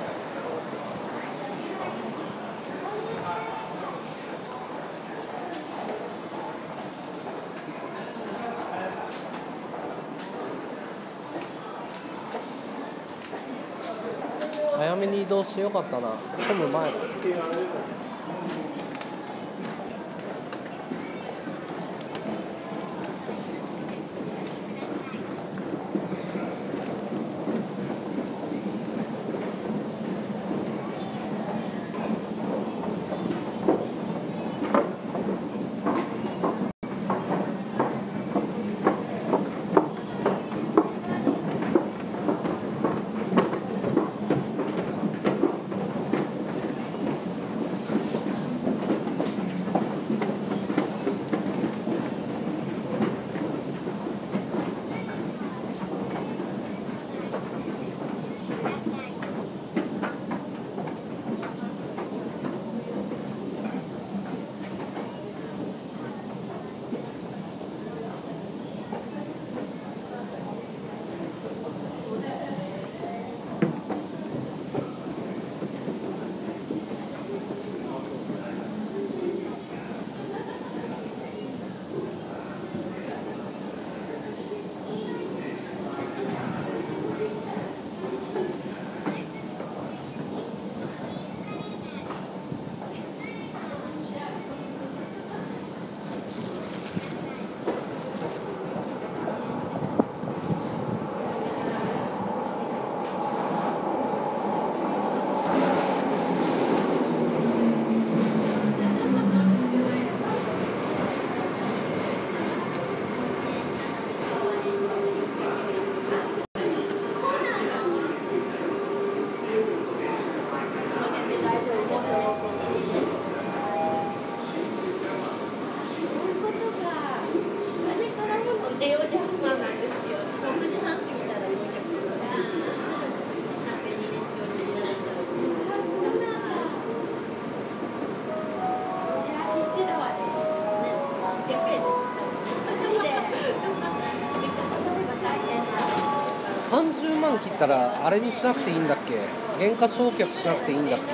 早めに移動してよかったな。混む前だ。30万切ったらあれにしなくていいんだっけ？減価償却しなくていいんだっけ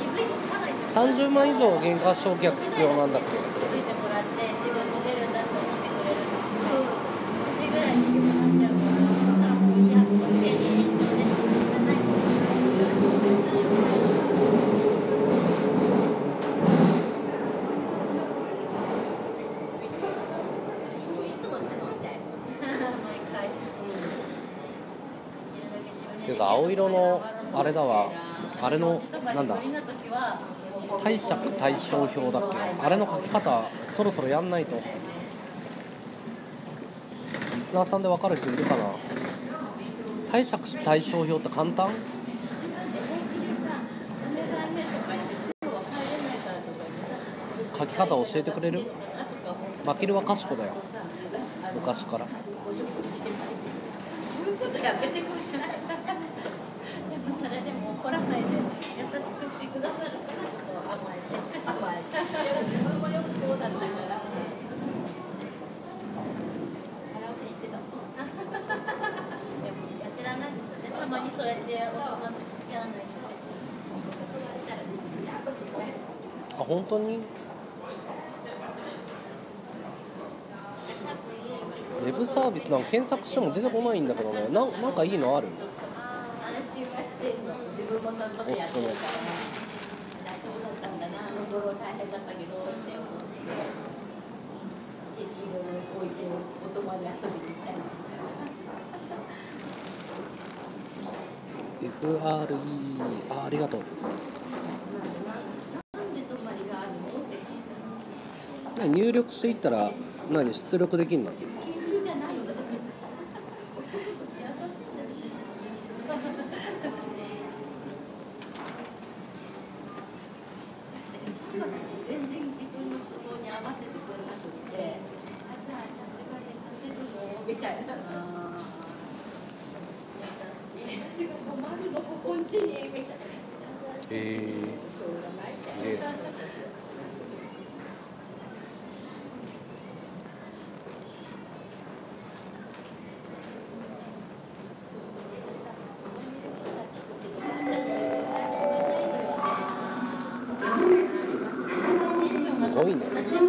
？30万以上減価償却必要なんだっけ？ていうか青色のあれだわ、あれのなんだ貸借対照表だっけ、あれの書き方そろそろやんないと。リスナーさんで分かる人いるかな。貸借対照表って簡単？書き方教えてくれる？マキルは賢だよ、昔から。 それでも怒らないで優しくしてくださるから甘えて自分もよくそうだったからカラオケ行ってたもんでもやってらんないですよね、たままにそうやって大人と付き合わないと。 あ、本当にウェブサービスなんか検索しても出てこないんだけどね。なんかいいのある？ 安心はしてんの。自分もそういうことやってるから大丈夫だったんだな。ドロ大変だったけどって思って。家にいろいろ置いてお泊まり遊びに行ったりするから。 FRE ありがとう。 なんで泊まりがあるのって聞いたの。 入力していったら何出力できるの？ 研修じゃないの私。お仕事優しいんですね。全然自分の都合に合わせてくれなくて、あ、じゃあ私がやってるのみたいな。優しい。私が泊まるのここんちにみたいな。 すげえ。すごいね。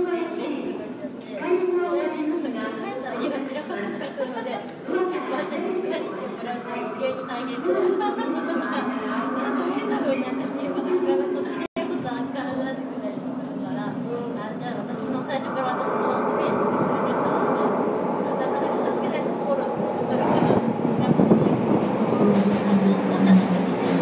家が散らかってたりするので、出版社に迎えに来てもらうと余計に大変で、なんか変な風になっちゃって、こっちで言うことは扱わなくなりするから、じゃあ私の最初から私のペースにするねと、片付けないと心がかかるから散らかさないんですけど、もうちゃんと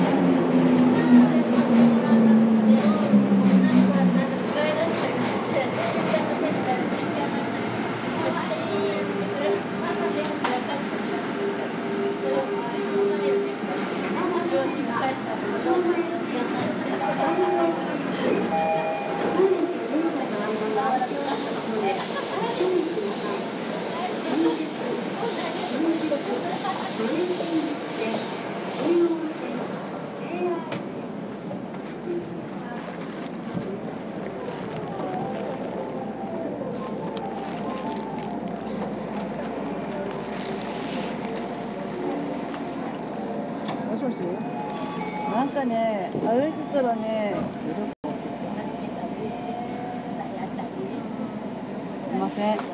もしもし。なんかね、歩いてたらね、すいません。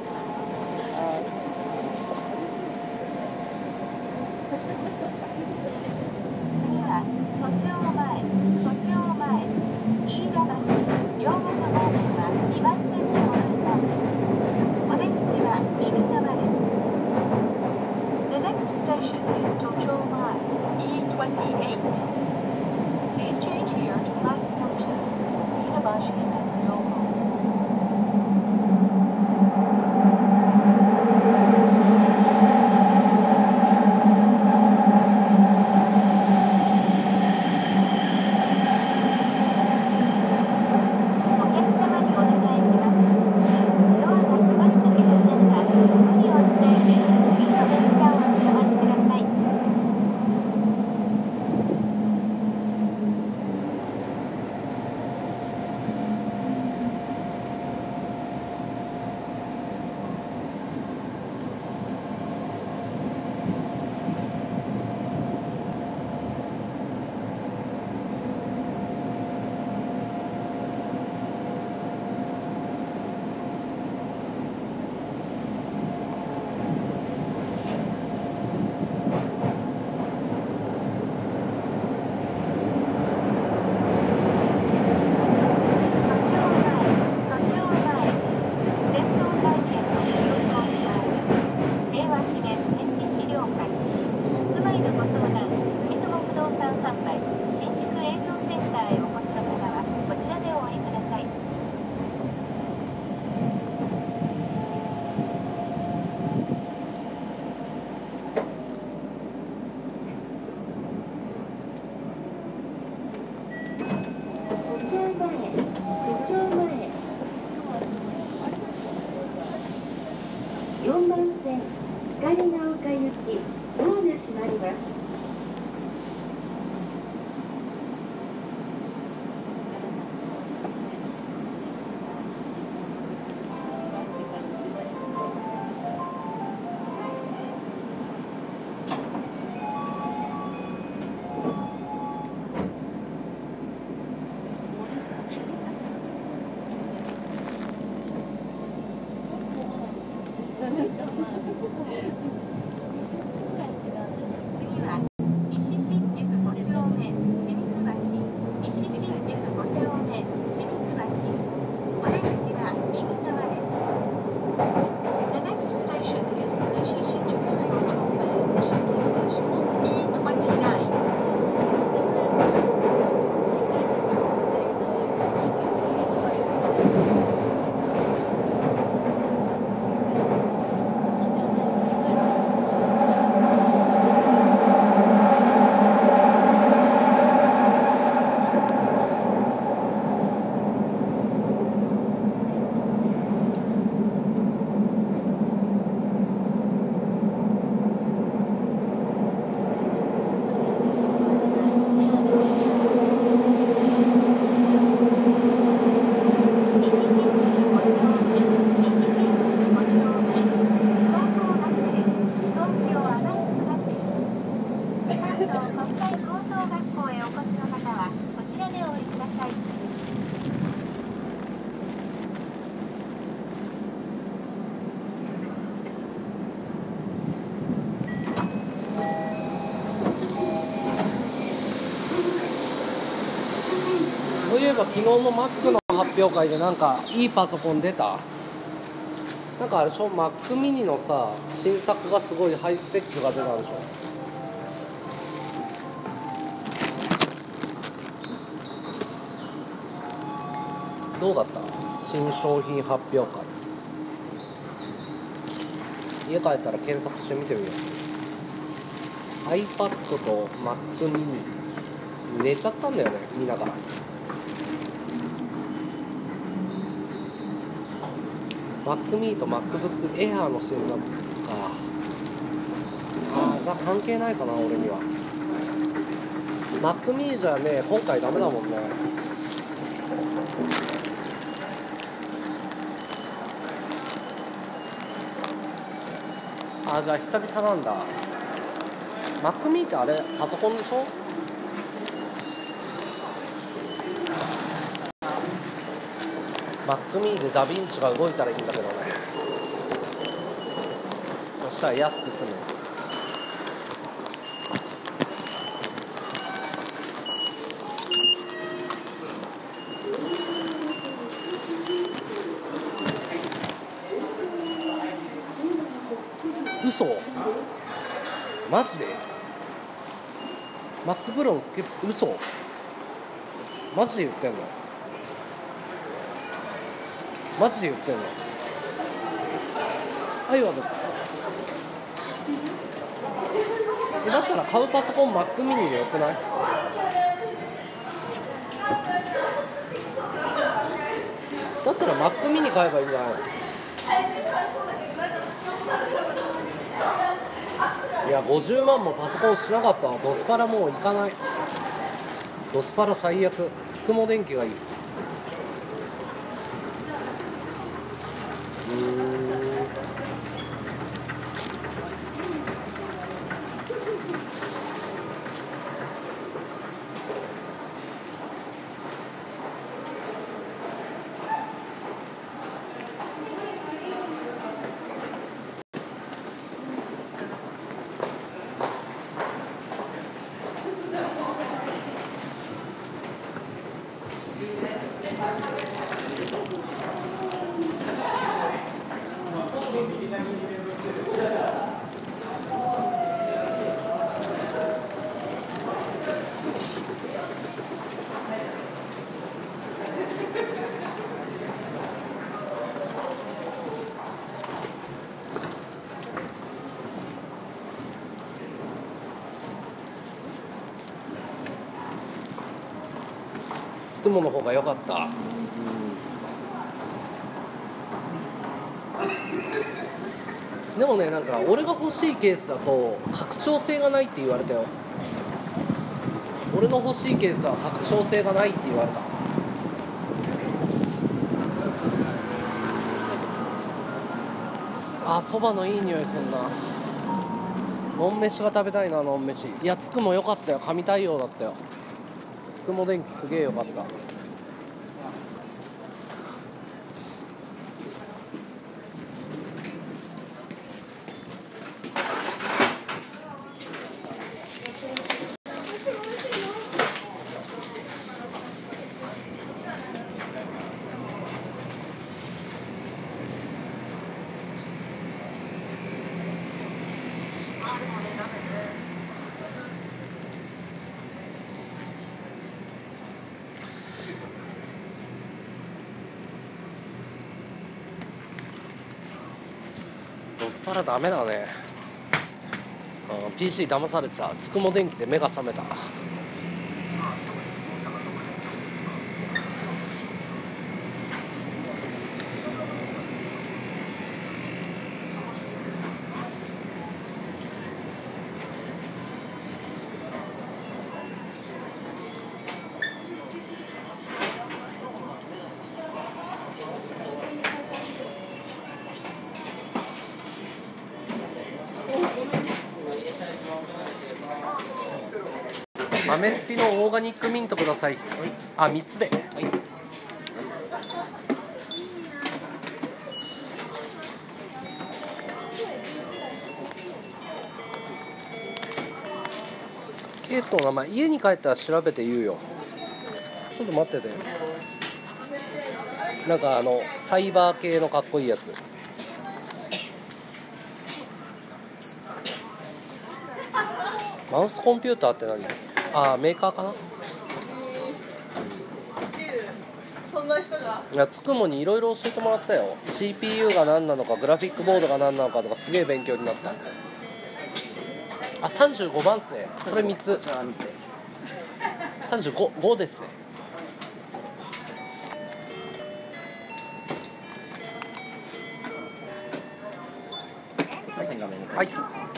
The next station is Tochomai, E28. Please change here to platform 2, Inabashi and Ryogo. 4番線光が丘行きドアが閉まります。 えば昨日の Mac の発表会でなんかいいパソコン出た？なんかあれでしょ、 Mac mini のさ新作がすごいハイスペックが出たんでしょ。どうだった？新商品発表会。家帰ったら検索してみてみよう。 iPad と Mac mini 寝ちゃったんだよね、見ながら。Mac mini と MacBook Air の新作か。が関係ないかな、俺には。Mac mini じゃね、今回ダメだもんね。じゃあ久々なんだ。Mac mini ってあれパソコンでしょ？Mac mini でダヴィンチが動いたらいいんだけどね。そしたら安く済む。嘘？マジで Mac Pro のスケ嘘？マジで言ってんの？マジで言ってんの？はいわです。だったら買うパソコン Mac mini でよくない？だったら Mac mini 買えばいいんじゃないの？いや50万もパソコンしなかったわ。ドスパラもういかない。ドスパラ最悪。つくも電気がいい。つくもの方が良かった。でもね、なんか俺が欲しいケースだと拡張性がないって言われたよ。俺の欲しいケースは拡張性がないって言われた。そばのいい匂いすんな。ノン飯が食べたいな、ノン飯。いや、つくも良かったよ。神対応だったよ。つくも電気すげえ良かった。ドスパラダメだね。PC 騙されてた。つくも電気で目が覚めた。アメスピのオーガニックミントください。3つで。ケースの名前、家に帰ったら調べて言うよ。ちょっと待ってて。なんかサイバー系のかっこいいやつ。マウスコンピューターって何？ああ、メーカーかな。いや、つくもにいろいろ教えてもらったよ。 CPU が何なのか、グラフィックボードが何なのかとか、すげえ勉強になった。あ、35番っすね。それ3つ。35ですね。 すみません、画面にはい。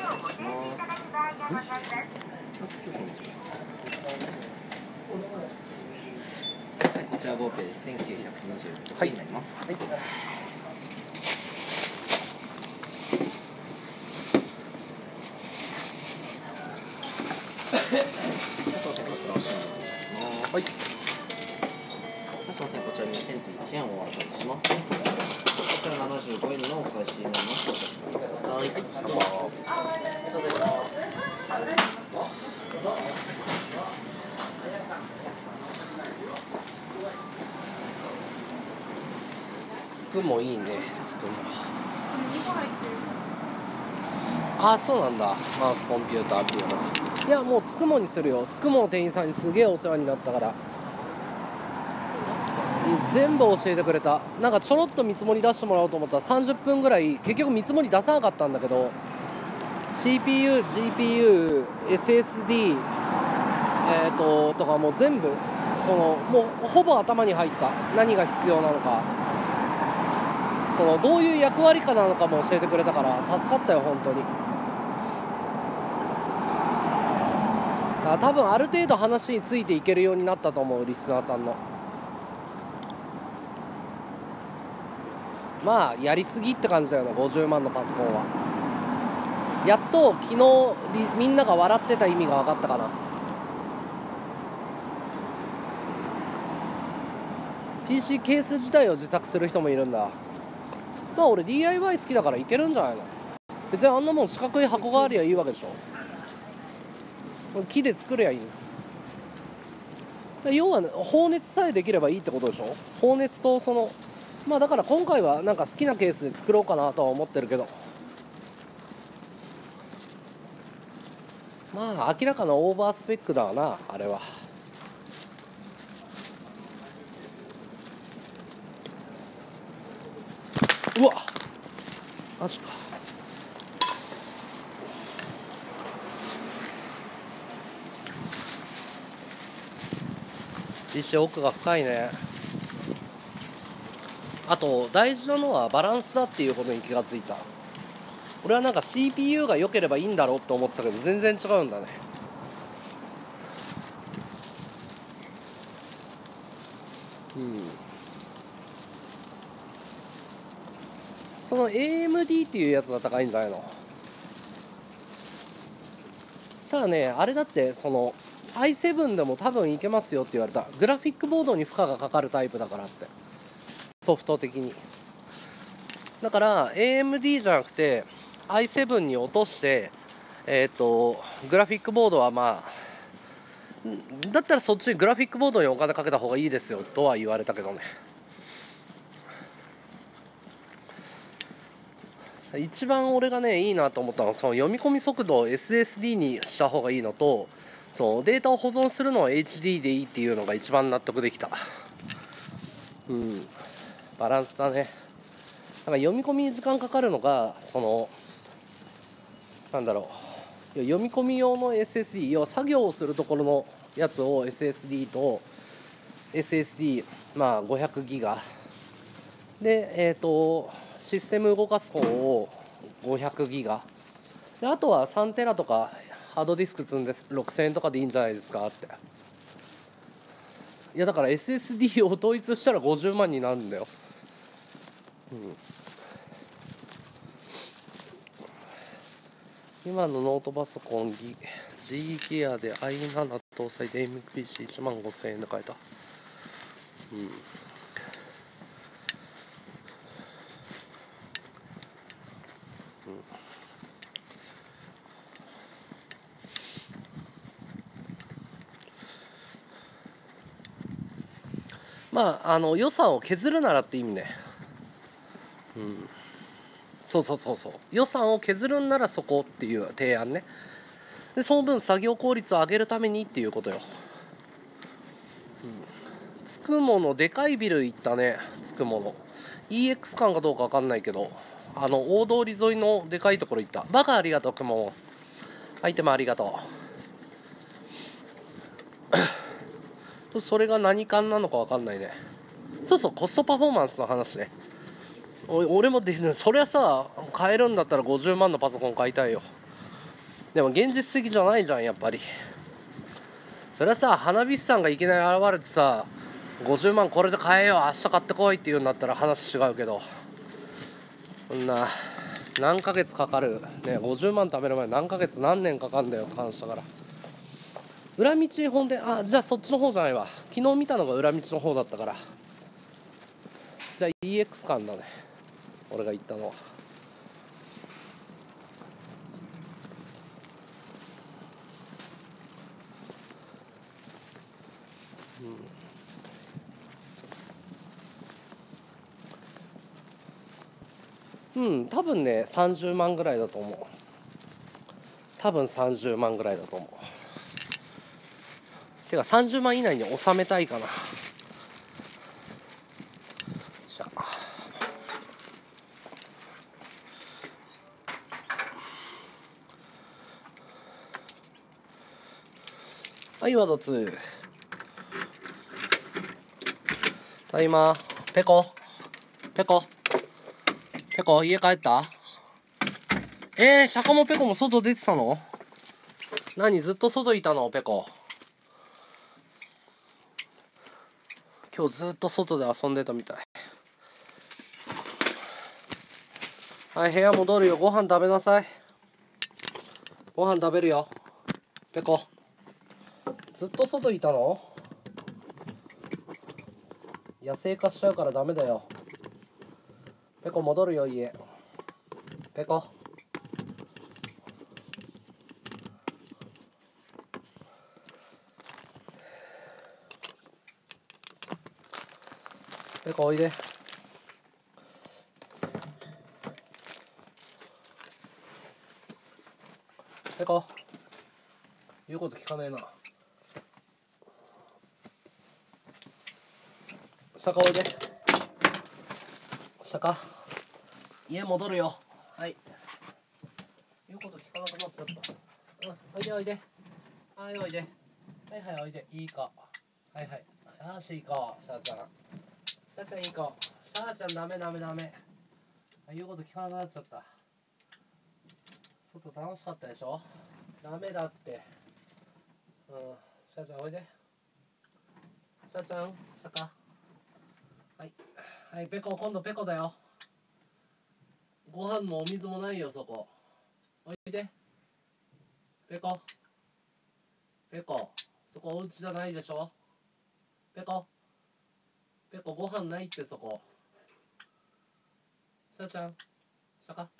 こちら合計で1926円になります。 はい。はい。 すみません、こちら2001円をお渡しします。こちら75円のお返しになります。お渡しください。 つくもいいね、つくも。あ、そうなんだ。マウスコンピューターっていうの。いや、もうつくもにするよ。つくもの店員さんにすげえお世話になったから。全部教えてくれた。なんかちょろっと見積もり出してもらおうと思ったら30分ぐらい、結局見積もり出さなかったんだけど、 CPU、GPU、SSD とかもう全部もうほぼ頭に入った。何が必要なのか、どういう役割かなのかも教えてくれたから助かったよ本当に。だから多分ある程度話についていけるようになったと思う、リスナーさんの。まあやりすぎって感じだよな、50万のパソコンは。やっと昨日みんなが笑ってた意味が分かったかな。PC ケース自体を自作する人もいるんだ。まあ俺 DIY 好きだからいけるんじゃないの。別にあんなもん四角い箱がありゃいいわけでしょ。木で作ればいいの。要は、ね、放熱さえできればいいってことでしょ。放熱とまあだから今回はなんか好きなケースで作ろうかなとは思ってるけど、まあ明らかなオーバースペックだわなあれは。うわっマジか。実奥が深いね。あと大事なのはバランスだっていうことに気がついた。俺はなんか CPU が良ければいいんだろうって思ってたけど全然違うんだね。AMD っていうやつが高いんじゃないの。ただね、あれだってi7 でも多分いけますよって言われた。グラフィックボードに負荷がかかるタイプだからって、ソフト的に。だから AMD じゃなくて i7 に落としてグラフィックボードはまあだったらそっちにグラフィックボードにお金かけた方がいいですよとは言われたけどね。一番俺がねいいなと思ったのは読み込み速度を SSD にした方がいいのと、データを保存するのは HD でいいっていうのが一番納得できた。バランスだね。なんか読み込みに時間かかるのがなんだろう、読み込み用の SSD、 要は作業をするところのやつを SSD と SSD、 まあ500ギガでシステム動かす方を500ギガで、あとは3テラとかハードディスク積んで6000円とかでいいんじゃないですかって。いやだから SSD を統一したら50万になるんだよ。今のノートパソコン G ギアで i7 搭載で MPC1 万5000円で買えた。 まあ予算を削るならって意味ね。そう予算を削るんならそこっていう提案ね。でその分作業効率を上げるためにっていうことよ。つくものでかいビル行ったね。つくもの EX 館かどうか分かんないけど、大通り沿いのでかいところ行った。バカありがとう。くもアイテムありがとうそれが何館なのか分かんないね。そうコストパフォーマンスの話ね。俺もそれはさ、買えるんだったら50万のパソコン買いたいよ。でも現実的じゃないじゃんやっぱり。それはさ、花火師さんがいきなり現れてさ、50万これで買えよ、明日買ってこいって言うんだったら話違うけど、そんな何ヶ月かかるね。50万貯める前に何ヶ月何年かかるんだよって話だから。裏道本で、じゃあそっちの方じゃないわ。昨日見たのが裏道の方だったから、じゃあ EX 館だね、俺が行ったのは。多分ね30万ぐらいだと思う。多分30万ぐらいだと思う。てか30万以内に収めたいかな。じゃあはいワード2。ただいま。ペコ家帰った？シャカもペコも外出てたの？何ずっと外いたのペコ？今日ずっと外で遊んでたみたい。はい、部屋戻るよ。ご飯食べなさい。ご飯食べるよペコ。ずっと外いたの？野生化しちゃうからダメだよペコ。戻るよ家。ペコおいで。ペコ言うこと聞かねえな。シャカおいで。シャカ家戻るよ。はい、言うこと聞かなくなっちゃった。おいでおいで。はいおいで。はいおいで。いいか。はいよし行こう。シャーちゃんいい子。シャーちゃんダメ。言うこと聞かなくなっちゃった。外楽しかったでしょ。ダメだって。シャーちゃんおいで。シャーちゃん、シャカ。はいペコ、今度ペコだよ。ご飯もお水もないよそこ。おいで。ペコそこお家じゃないでしょ。ペコご飯ないってそこ。シャちゃん、シャカ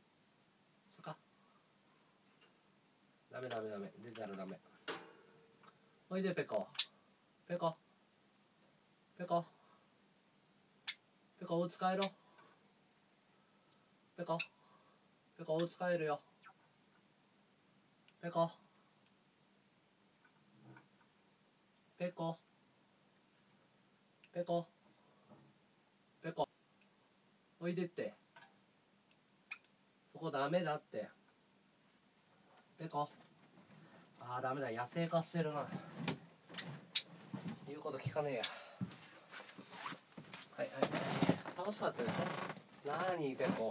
ダメ出たらダメ。おいでペコお家帰ろう。ペコお家帰るよ。ペコおいでって。そこダメだって。ペコダメだ、野生化してるな。言うこと聞かねえや。はい楽しかったでしょ。なーにペコ。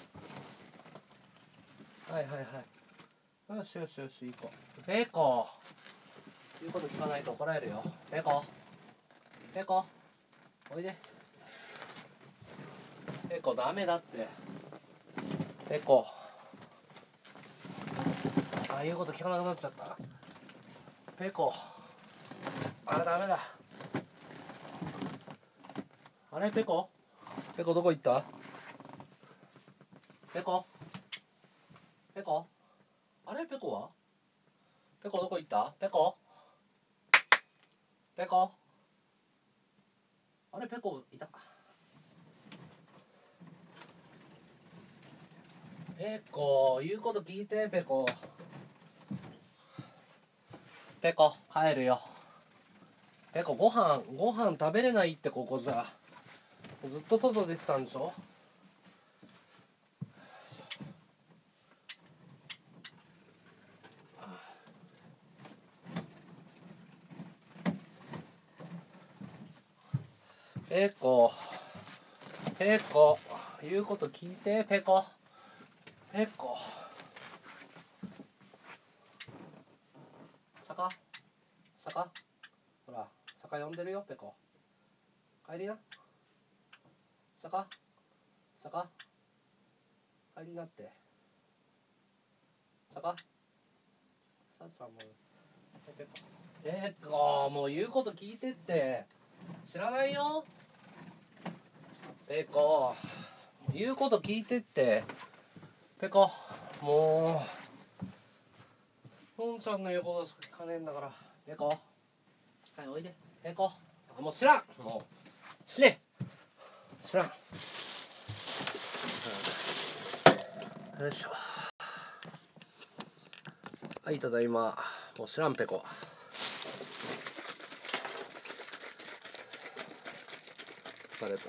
はいよし行こう。ペコ言うこと聞かないと怒られるよ。ペコおいで。ペコダメだって。ペコ言うこと聞かなくなっちゃった。ペコダメだ。あれペコどこ行った？ペコあれペコは？ペコどこ行った？ペコあれペコいた。ペコ言うこと聞いて。ペコ帰るよ。ペコご飯食べれないって。ここじゃずっと外出てたんでしょ。ペコ言うこと聞いて。ペコ坂ほら坂呼んでるよ。ペコ帰りな。坂帰りなって。坂さあもうペコもう言うこと聞いてって。知らないよ。ペコ言うこと聞いてって。ペコもうのんちゃんの言うことしか聞かねえんだから。ペコはいおいで。ペコもう知らん。もう知らん。よいしょ。はいただいま。もう知らん。ペコ疲れた。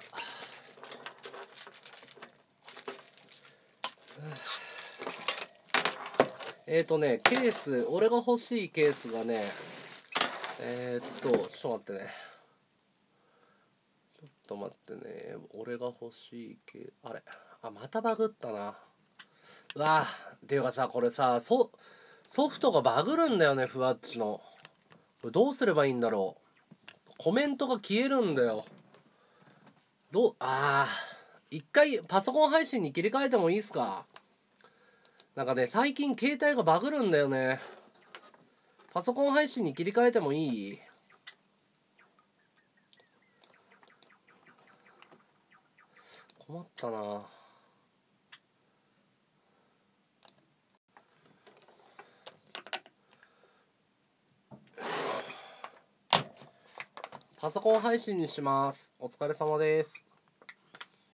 ケース、俺が欲しいケースがね、ちょっと待ってね。俺が欲しいケース、あれ、またバグったな。うわっていうかさ、これさ、ソフトがバグるんだよね、ふわっちの。これどうすればいいんだろう。コメントが消えるんだよ。一回パソコン配信に切り替えてもいいっすか。なんかね、最近携帯がバグるんだよね。パソコン配信に切り替えてもいい？困ったな。パソコン配信にします。お疲れ様です。